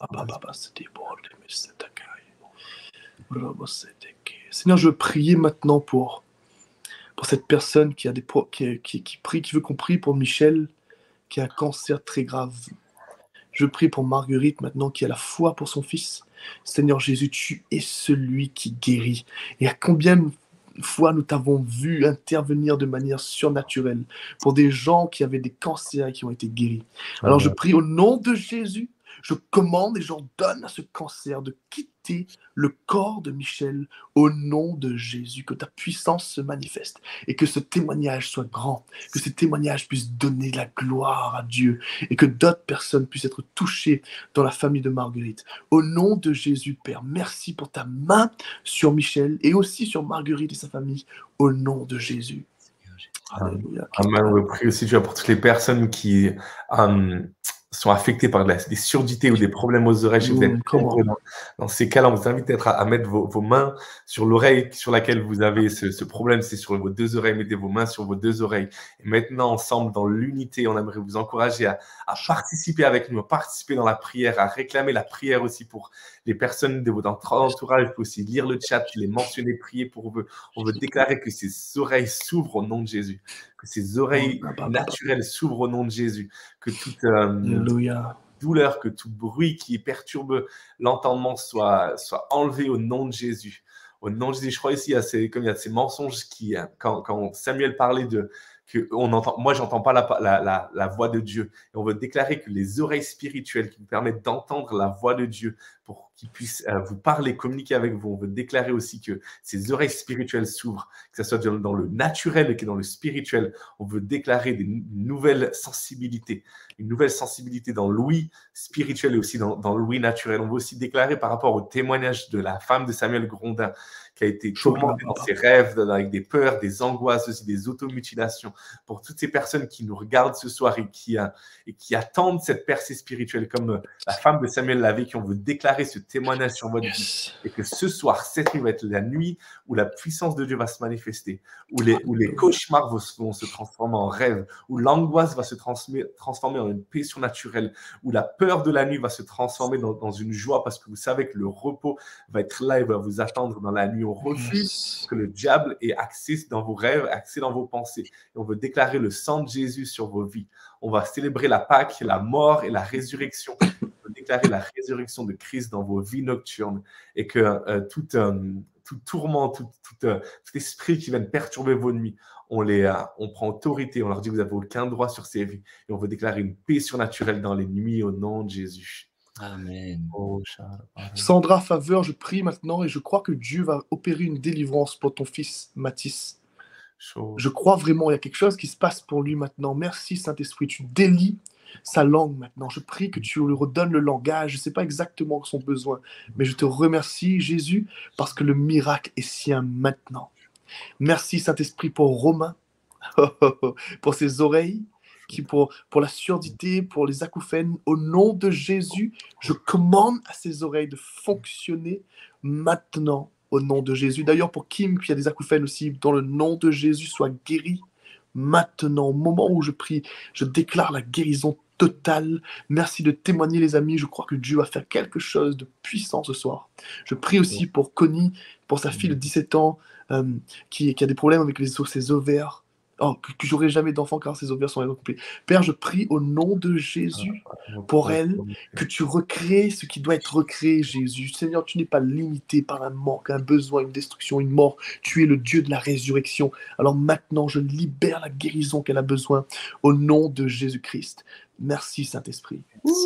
Seigneur, je veux prier maintenant pour, pour cette personne qui, a des, pro- qui, qui, qui prie, qui veut qu'on prie pour Michel, qui a un cancer très grave. Je prie pour Marguerite maintenant, qui a la foi pour son fils. Seigneur Jésus, tu es celui qui guérit. Et à combien de fois nous t'avons vu intervenir de manière surnaturelle pour des gens qui avaient des cancers et qui ont été guéris. Alors je prie au nom de Jésus, je commande et j'ordonne à ce cancer de quitter le corps de Michel au nom de Jésus, que ta puissance se manifeste et que ce témoignage soit grand, que ce témoignage puisse donner de la gloire à Dieu et que d'autres personnes puissent être touchées dans la famille de Marguerite. Au nom de Jésus, Père, merci pour ta main sur Michel et aussi sur Marguerite et sa famille, au nom de Jésus. Alléluia. Amen. On veut prier aussi, tu vois, pour toutes les personnes qui euh, sont affectées par de la- des surdités ou des problèmes aux oreilles. Je sais que vous êtes Mm, comment? nombreux dans, dans ces cas-là. On vous invite peut-être à, à mettre vos, vos mains sur l'oreille sur laquelle vous avez ce, ce problème. C'est sur vos deux oreilles. Mettez vos mains sur vos deux oreilles. Et maintenant, ensemble, dans l'unité, on aimerait vous encourager à, à participer avec nous, à participer dans la prière, à réclamer la prière aussi pour les personnes de votre entourage. Vous pouvez aussi lire le chat, les mentionner, prier pour eux. On veut déclarer que ces oreilles s'ouvrent au nom de Jésus, que ces oreilles naturelles s'ouvrent au nom de Jésus, que toute euh, Alléluia. douleur, que tout bruit qui perturbe l'entendement soit, soit enlevé au nom de Jésus. Au nom de Jésus, je crois ici, il y a ces, comme il y a ces mensonges qui, quand, quand Samuel parlait de, que on entend, moi, j'entends pas la, la, la, la voix de Dieu. Et on veut déclarer que les oreilles spirituelles qui nous permettent d'entendre la voix de Dieu pour qu'ils puissent euh, vous parler, communiquer avec vous, on veut déclarer aussi que ces oreilles spirituelles s'ouvrent, que ce soit dans, dans le naturel et dans le spirituel. On veut déclarer des, une nouvelle sensibilité, une nouvelle sensibilité dans l'ouïe spirituel et aussi dans, dans l'ouïe naturel. On veut aussi déclarer par rapport au témoignage de la femme de Samuel Grondin, qui a été tourmentée dans ses rêves, avec des peurs, des angoisses, aussi des automutilations. Pour toutes ces personnes qui nous regardent ce soir et qui, euh, et qui attendent cette percée spirituelle, comme euh, la femme de Samuel l'avait, qui on veut déclarer ce témoignage sur votre vie. Et que ce soir, cette nuit va être la nuit où la puissance de Dieu va se manifester, où les, où les cauchemars vont, vont se transformer en rêves, où l'angoisse va se transformer en une paix surnaturelle, où la peur de la nuit va se transformer dans, dans une joie, parce que vous savez que le repos va être là et va vous attendre dans la nuit. On refuse que le diable ait accès dans vos rêves, accès dans vos pensées. Et on veut déclarer le sang de Jésus sur vos vies. On va célébrer la Pâque, la mort et la résurrection. On veut déclarer la résurrection de Christ dans vos vies nocturnes et que euh, tout, euh, tout tourment, tout, tout, euh, tout esprit qui vient perturber vos nuits, on, les, euh, on prend autorité, on leur dit que vous n'avez aucun droit sur ces vies. Et on veut déclarer une paix surnaturelle dans les nuits au nom de Jésus. Amen. Oh, Charles. Sandra Faveur, je prie maintenant et je crois que Dieu va opérer une délivrance pour ton fils Mathis. Chaud. Je crois vraiment, il y a quelque chose qui se passe pour lui maintenant. Merci Saint-Esprit, tu délies sa langue maintenant. Je prie que tu lui redonnes le langage. Je ne sais pas exactement son besoin, mais je te remercie Jésus parce que le miracle est sien maintenant. Merci Saint-Esprit pour Romain, pour ses oreilles. qui pour, pour la surdité, pour les acouphènes. Au nom de Jésus, je commande à ses oreilles de fonctionner maintenant, au nom de Jésus. D'ailleurs, pour Kim, qui a des acouphènes aussi, dans le nom de Jésus, soit guéri maintenant. Au moment où je prie, je déclare la guérison totale. Merci de témoigner, les amis. Je crois que Dieu va faire quelque chose de puissant ce soir. Je prie aussi pour Connie, pour sa fille de dix-sept ans, euh, qui, qui a des problèmes avec les, ses ovaires. Oh, que, que j'aurai jamais d'enfant car ses ovaires sont incomplets. Père, je prie au nom de Jésus pour elle, que tu recrées ce qui doit être recréé, Jésus. Seigneur, tu n'es pas limité par un manque, un besoin, une destruction, une mort. Tu es le Dieu de la résurrection. Alors maintenant, je libère la guérison qu'elle a besoin au nom de Jésus-Christ. Merci, Saint-Esprit.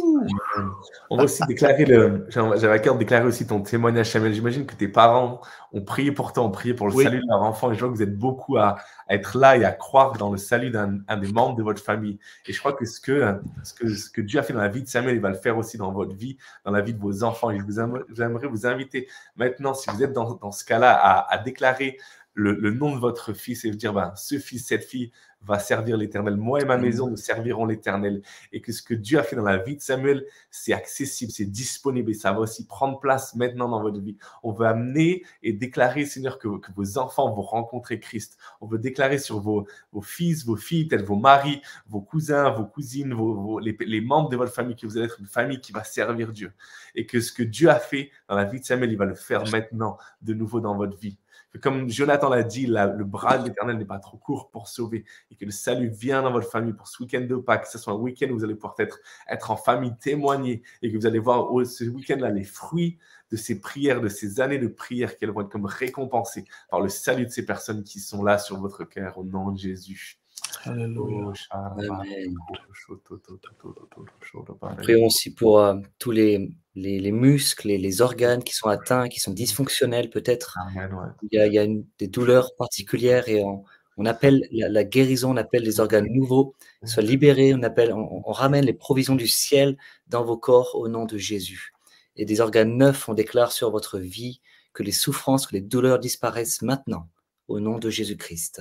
On va aussi déclarer le. J'avais à cœur de déclarer aussi ton témoignage, Samuel. J'imagine que tes parents ont prié pour toi, ont prié pour le Oui. salut de leur enfant. Et je vois que vous êtes beaucoup à, à être là et à croire dans le salut d'un un des membres de votre famille. Et je crois que ce, que ce que ce que Dieu a fait dans la vie de Samuel, il va le faire aussi dans votre vie, dans la vie de vos enfants. Et je vous aimerais, j'aimerais vous inviter maintenant, si vous êtes dans, dans ce cas-là, à, à déclarer le, le nom de votre fils et vous dire, ben, ce fils, cette fille va servir l'Éternel. Moi et ma maison, nous servirons l'Éternel. Et que ce que Dieu a fait dans la vie de Samuel, c'est accessible, c'est disponible et ça va aussi prendre place maintenant dans votre vie. On veut amener et déclarer, Seigneur, que, que vos enfants vont rencontrer Christ. On veut déclarer sur vos, vos fils, vos filles, peut-être vos maris, vos cousins, vos cousines, vos, vos, les, les membres de votre famille, que vous allez être une famille qui va servir Dieu. Et que ce que Dieu a fait dans la vie de Samuel, il va le faire maintenant de nouveau dans votre vie. Comme Jonathan l'a dit, la, le bras de l'Éternel n'est pas trop court pour sauver et que le salut vient dans votre famille pour ce week-end de Pâques, que ce soit un week-end où vous allez pouvoir être, être en famille, témoigner et que vous allez voir oh, ce week-end-là les fruits de ces prières, de ces années de prières qui vont être comme récompensées par le salut de ces personnes qui sont là sur votre cœur au nom de Jésus. Alléluia. Amen. Prions aussi pour euh, tous les, les, les muscles et les organes qui sont atteints, qui sont dysfonctionnels peut-être. Amen, ouais. Il y a, il y a une, des douleurs particulières et on, on appelle la, la guérison, on appelle les organes nouveaux, soient libérés, on, appelle, on, on ramène les provisions du ciel dans vos corps au nom de Jésus. Et des organes neufs, on déclare sur votre vie que les souffrances, que les douleurs disparaissent maintenant au nom de Jésus-Christ.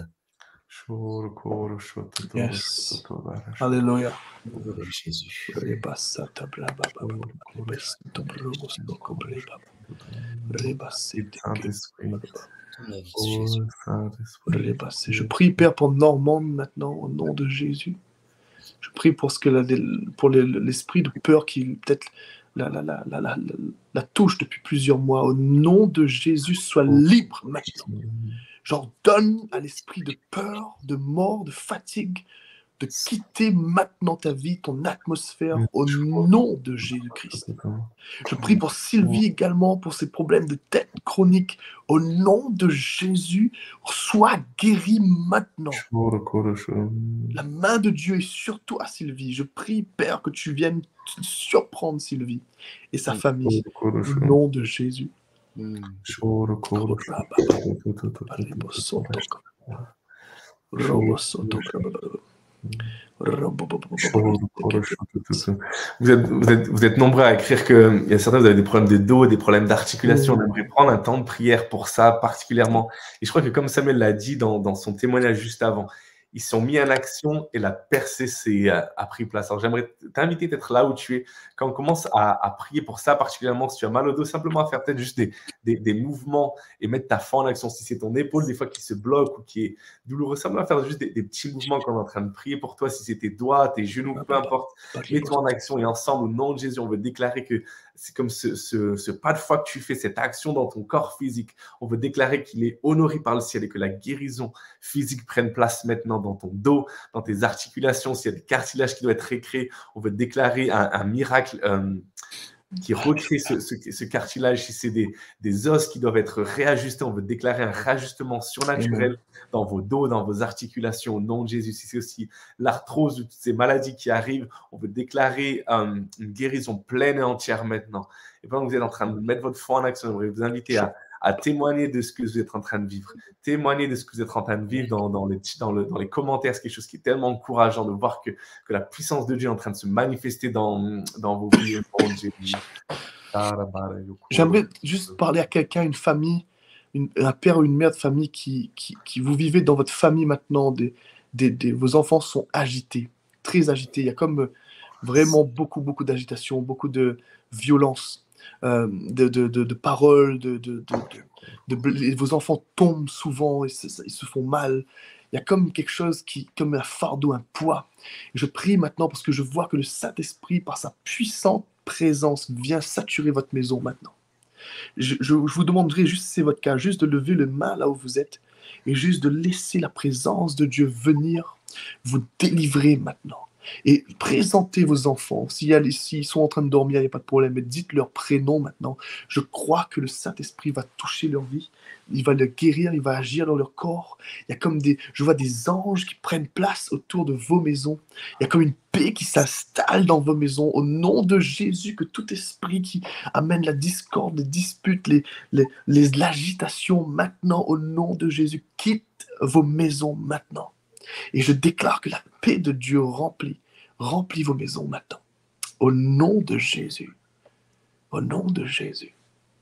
Yes. Alléluia. Jésus. Je prie, Père, pour Normande maintenant, au nom de Jésus. Je prie pour, ce que la, pour l'esprit de peur qui peut-être la, la, la, la, la, la touche depuis plusieurs mois. Au nom de Jésus, sois libre maintenant. J'ordonne à l'esprit de peur, de mort, de fatigue, de quitter maintenant ta vie, ton atmosphère, au nom de Jésus-Christ. Je prie pour Sylvie également, pour ses problèmes de tête chroniques. Au nom de Jésus, sois guérie maintenant. La main de Dieu est surtout à Sylvie. Je prie, Père, que tu viennes surprendre Sylvie et sa famille. Au nom de Jésus. Mm. Vous êtes, vous, êtes, vous êtes nombreux à écrire qu'il y a certains, vous avez des problèmes de dos, des problèmes d'articulation. On aimerait prendre un temps de prière pour ça particulièrement. Et je crois que comme Samuel l'a dit dans, dans son témoignage juste avant, ils sont mis en action et la percée a pris place. Alors j'aimerais t'inviter d'être là où tu es. Quand on commence à, à prier pour ça, particulièrement si tu as mal au dos, simplement à faire peut-être juste des, des, des mouvements et mettre ta foi en action. Si c'est ton épaule des fois qui se bloque ou qui est douloureux, simplement à faire juste des, des petits mouvements quand on est en train de prier pour toi. Si c'est tes doigts, tes genoux, peu importe, mets-toi en action et ensemble, au nom de Jésus, on veut déclarer que c'est comme ce, ce, ce pas de foi que tu fais, cette action dans ton corps physique. On veut déclarer qu'il est honoré par le ciel et que la guérison physique prenne place maintenant dans ton dos, dans tes articulations. S'il y a des cartilages qui doivent être récréés, on veut déclarer un, un miracle euh, qui recrée ce, ce, ce cartilage. Si c'est des, des os qui doivent être réajustés, on veut déclarer un réajustement surnaturel dans vos dos, dans vos articulations, au nom de Jésus. Si c'est aussi l'arthrose ou toutes ces maladies qui arrivent, on veut déclarer euh, une guérison pleine et entière maintenant. Et pendant que vous êtes en train de mettre votre foi en action, on va vous inviter à à témoigner de ce que vous êtes en train de vivre. Témoigner de ce que vous êtes en train de vivre dans, dans, les, dans, le, dans les commentaires. C'est quelque chose qui est tellement encourageant de voir que, que la puissance de Dieu est en train de se manifester dans, dans vos vies. J'aimerais juste parler à quelqu'un, une famille, une, un père ou une mère de famille qui, qui, qui vous vivez dans votre famille maintenant. Des, des, des, vos enfants sont agités. très agité. Il y a comme euh, vraiment beaucoup, beaucoup d'agitation, beaucoup de violence, euh, de, de, de, de paroles, de, de, de, de, de- vos enfants tombent souvent, et se- ils se font mal. Il y a comme quelque chose qui, comme un fardeau, un poids. Je prie maintenant parce que je vois que le Saint-Esprit, par sa puissante présence, vient saturer votre maison maintenant. Je, je- je vous demanderai juste, si c'est votre cas, juste de lever le main là où vous êtes et juste de laisser la présence de Dieu venir vous délivrer maintenant. Et présentez vos enfants. S'il y a les- S'ils sont en train de dormir, il n'y a pas de problème, mais dites leur prénom maintenant. Je crois que le Saint-Esprit va toucher leur vie, il va les guérir, il va agir dans leur corps. Il y a comme des, je vois des anges qui prennent place autour de vos maisons. Il y a comme une paix qui s'installe dans vos maisons. Au nom de Jésus, que tout esprit qui amène la discorde, les disputes, les, les, les- l'agitation maintenant, au nom de Jésus, quitte vos maisons maintenant. Et je déclare que la paix de Dieu remplit, remplit vos maisons maintenant. Au nom de Jésus. Au nom de Jésus.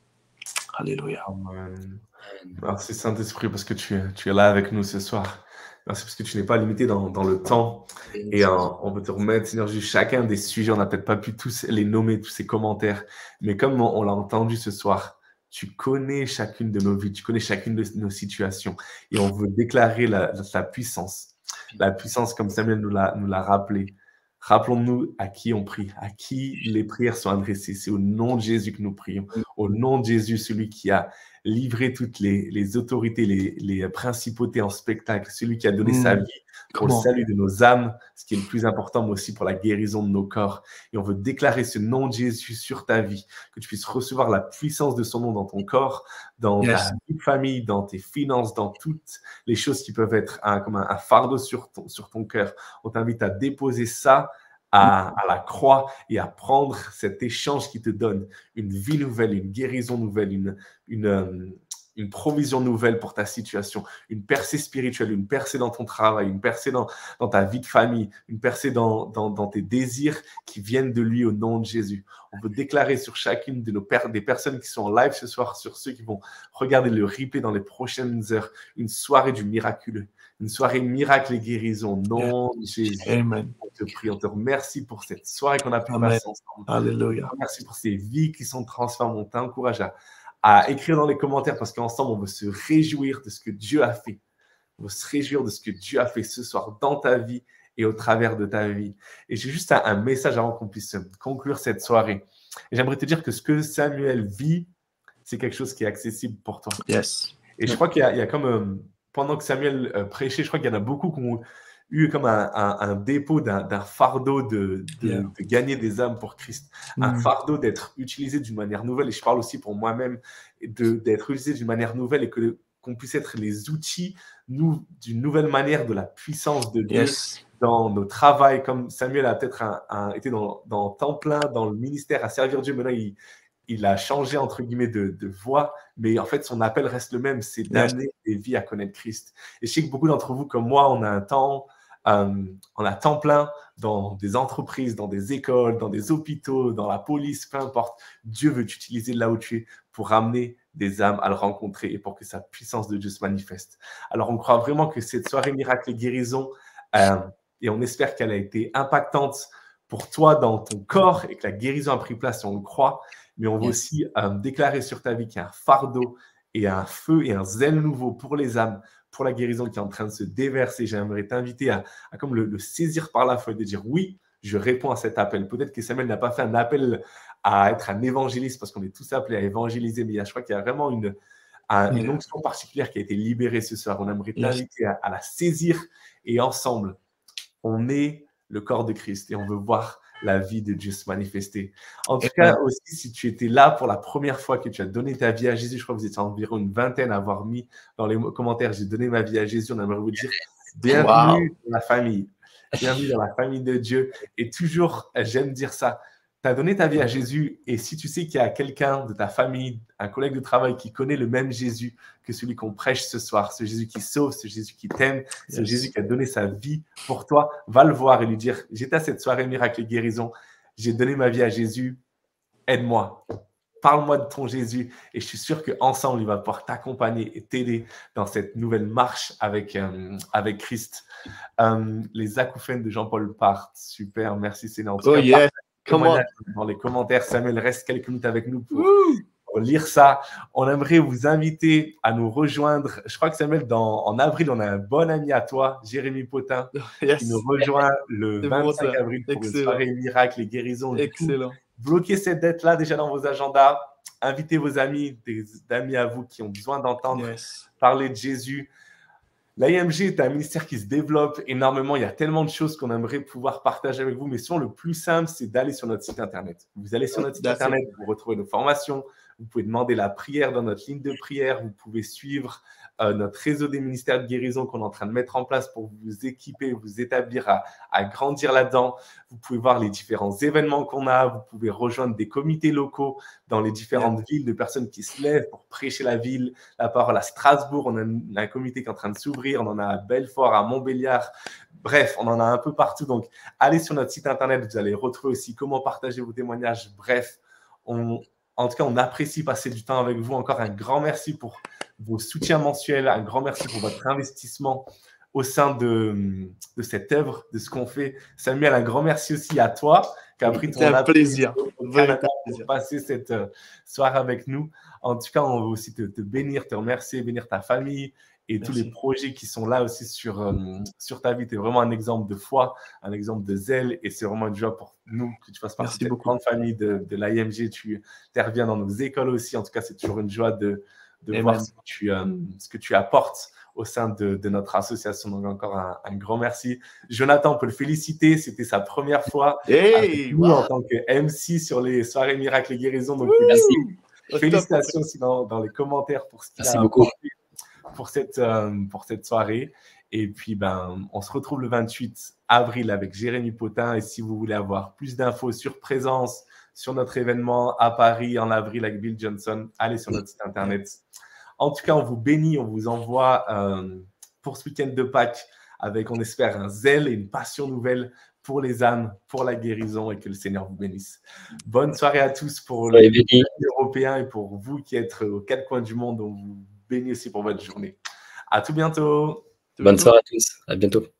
Alléluia. Amen. Merci Saint-Esprit parce que tu, es- tu es là avec nous ce soir. Merci parce que tu n'es pas limité dans, dans le temps. Et euh, on veut te remettre, Seigneur Jésus, chacun des sujets. On n'a peut-être pas pu tous les nommer, tous ces commentaires. Mais comme on, on l'a entendu ce soir, tu connais chacune de nos vies, tu connais chacune de nos situations. Et on veut déclarer la, la puissance. La puissance, comme Samuel nous l'a nous l'a rappelé. Rappelons-nous à qui on prie, à qui les prières sont adressées. C'est au nom de Jésus que nous prions. Au nom de Jésus, celui qui a livré toutes les, les autorités, les, les principautés en spectacle, celui qui a donné sa Mm. vie pour le Comment? salut de nos âmes, ce qui est le plus important, mais aussi pour la guérison de nos corps. Et on veut déclarer ce nom de Jésus sur ta vie, que tu puisses recevoir la puissance de son nom dans ton corps, dans Yes. ta vie de famille, dans tes finances, dans toutes les choses qui peuvent être un, comme un, un fardeau sur ton, sur ton cœur. On t'invite à déposer ça à, à la croix et à prendre cet échange qui te donne une vie nouvelle, une guérison nouvelle, une, une, euh, une provision nouvelle pour ta situation, une percée spirituelle, une percée dans ton travail, une percée dans, dans ta vie de famille, une percée dans, dans, dans tes désirs qui viennent de lui au nom de Jésus. On veut déclarer sur chacune de nos per- des personnes qui sont en live ce soir, sur ceux qui vont regarder le replay dans les prochaines heures, une soirée du miraculeux, une soirée miracle et guérison au nom de Jésus. Amen. On te prie, on te remercie pour cette soirée qu'on a pu Amen. passer ensemble. Alléluia. Merci pour ces vies qui sont transformées. On t'encourage à, à écrire dans les commentaires parce qu'ensemble, on veut se réjouir de ce que Dieu a fait. On veut se réjouir de ce que Dieu a fait ce soir dans ta vie et au travers de ta vie. Et j'ai juste un, un message avant qu'on puisse conclure cette soirée. Et j'aimerais te dire que ce que Samuel vit, c'est quelque chose qui est accessible pour toi. Yes. Et je crois qu'il y a, il y a comme, euh, pendant que Samuel euh, prêchait, je crois qu'il y en a beaucoup qui ont eu comme un, un, un dépôt d'un d'un fardeau de, de, Yeah. de gagner des âmes pour Christ, un Mm. fardeau d'être utilisé d'une manière nouvelle. Et je parle aussi pour moi-même de- d'être utilisé d'une manière nouvelle et que qu'on puisse être les outils nous, d'une nouvelle manière de la puissance de Dieu Yes. dans nos travails. Comme Samuel a peut-être un- un- été dans, dans temps plein dans le ministère à servir Dieu, maintenant il, il a changé entre guillemets de, de voie, mais en fait son appel reste le même, c'est d'amener des vies à connaître Christ. Et je sais que beaucoup d'entre vous, comme moi, on a un temps, euh, on a temps plein dans des entreprises, dans des écoles, dans des hôpitaux, dans la police, peu importe. Dieu veut t'utiliser là où tu es pour ramener des âmes à le rencontrer et pour que sa puissance de Dieu se manifeste. Alors on croit vraiment que cette soirée miracle et guérison, euh, et on espère qu'elle a été impactante pour toi dans ton corps et que la guérison a pris place, on le croit, mais on veut Yes. aussi euh, déclarer sur ta vie qu'il y a un fardeau et un feu et un zèle nouveau pour les âmes, pour la guérison qui est en train de se déverser. J'aimerais t'inviter à, à comme le, le saisir par la foi et de dire oui, je réponds à cet appel. Peut-être que Samuel n'a pas fait un appel à être un évangéliste parce qu'on est tous appelés à évangéliser, mais il y a, je crois qu'il y a vraiment une, un- une Yeah. onction particulière qui a été libérée ce soir. On aimerait Yes. t'inviter à, à la saisir et ensemble, on est le corps de Christ et on veut voir la vie de Dieu se manifester. En tout Amen. cas, aussi, si tu étais là pour la première fois que tu as donné ta vie à Jésus, je crois que vous étiez environ une vingtaine à avoir mis dans les commentaires « J'ai donné ma vie à Jésus », on aimerait vous dire « Bienvenue dans la famille ». Bienvenue dans la famille de Dieu. Et toujours, j'aime dire ça, tu as donné ta vie à Jésus et si tu sais qu'il y a quelqu'un de ta famille, un collègue de travail qui connaît le même Jésus que celui qu'on prêche ce soir, ce Jésus qui sauve, ce Jésus qui t'aime, ce Yes. Jésus qui a donné sa vie pour toi, va le voir et lui dire « J'étais à cette soirée miracle et guérison, j'ai donné ma vie à Jésus, aide-moi ». parle-moi de ton Jésus. Et je suis sûr qu'ensemble, il va pouvoir t'accompagner et t'aider dans cette nouvelle marche avec, euh, avec Christ. Euh, les acouphènes de Jean-Paul partent. Super, merci Seigneur. En tout Oh cas, yes, come on. dans les commentaires, Samuel reste quelques minutes avec nous pour, pour lire ça. On aimerait vous inviter à nous rejoindre. Je crois que Samuel, dans, en avril, on a un bon ami à toi, Jérémy Potin, Yes. qui nous rejoint le C'est bon, vingt-cinq ça. avril pour Excellent. une soirée miracle et guérison. Du coup, Excellent. bloquez cette dette-là déjà dans vos agendas. Invitez vos amis, des amis à vous qui ont besoin d'entendre Yes. parler de Jésus. L'A I M G est un ministère qui se développe énormément. Il y a tellement de choses qu'on aimerait pouvoir partager avec vous. Mais souvent, le plus simple, c'est d'aller sur notre site Internet. Vous allez sur notre site That's Internet, it. vous retrouvez nos formations. Vous pouvez demander la prière dans notre ligne de prière. Vous pouvez suivre euh, notre réseau des ministères de guérison qu'on est en train de mettre en place pour vous équiper, vous établir à, à grandir là-dedans. Vous pouvez voir les différents événements qu'on a. Vous pouvez rejoindre des comités locaux dans les différentes yeah. villes de personnes qui se lèvent pour prêcher la ville, la parole. À Strasbourg, on a un, un comité qui est en train de s'ouvrir. On en a à Belfort, à Montbéliard. Bref, on en a un peu partout. Donc, allez sur notre site Internet. Vous allez retrouver aussi comment partager vos témoignages. Bref, on... En tout cas, on apprécie passer du temps avec vous. Encore un grand merci pour vos soutiens mensuels, un grand merci pour votre investissement au sein de, de cette œuvre, de ce qu'on fait. Samuel, un grand merci aussi à toi qui a pris ton un plaisir au Canada pour passer cette euh, soirée avec nous. En tout cas, on veut aussi te, te bénir, te remercier, bénir ta famille et merci. Tous les projets qui sont là aussi sur, euh, sur ta vie. Tu es vraiment un exemple de foi, un exemple de zèle et c'est vraiment une joie pour nous que tu fasses partie de cette grande famille de, de l'A I M G. Tu interviens dans nos écoles aussi. En tout cas, c'est toujours une joie de, de voir ce que, tu, euh, ce que tu apportes au sein de, de notre association. Donc, encore un, un grand merci. Jonathan, on peut le féliciter. C'était sa première fois hey, nous, wow. en tant que M C sur les soirées miracles et guérison. Donc, merci. Félicitations aussi dans, dans les commentaires pour ce qu'il a apporté pour cette, euh, pour cette soirée. Et puis, ben, on se retrouve le vingt-huit avril avec Jérémy Potin. Et si vous voulez avoir plus d'infos sur Présence, sur notre événement à Paris en avril avec Bill Johnson, allez sur notre site Internet. En tout cas, on vous bénit, on vous envoie euh, pour ce week-end de Pâques avec, on espère, un zèle et une passion nouvelle pour les âmes, pour la guérison et que le Seigneur vous bénisse. Bonne soirée à tous pour les Européens et pour vous qui êtes aux quatre coins du monde. On vous bénit aussi pour votre journée. À tout bientôt. Bonne soirée à tous. À bientôt.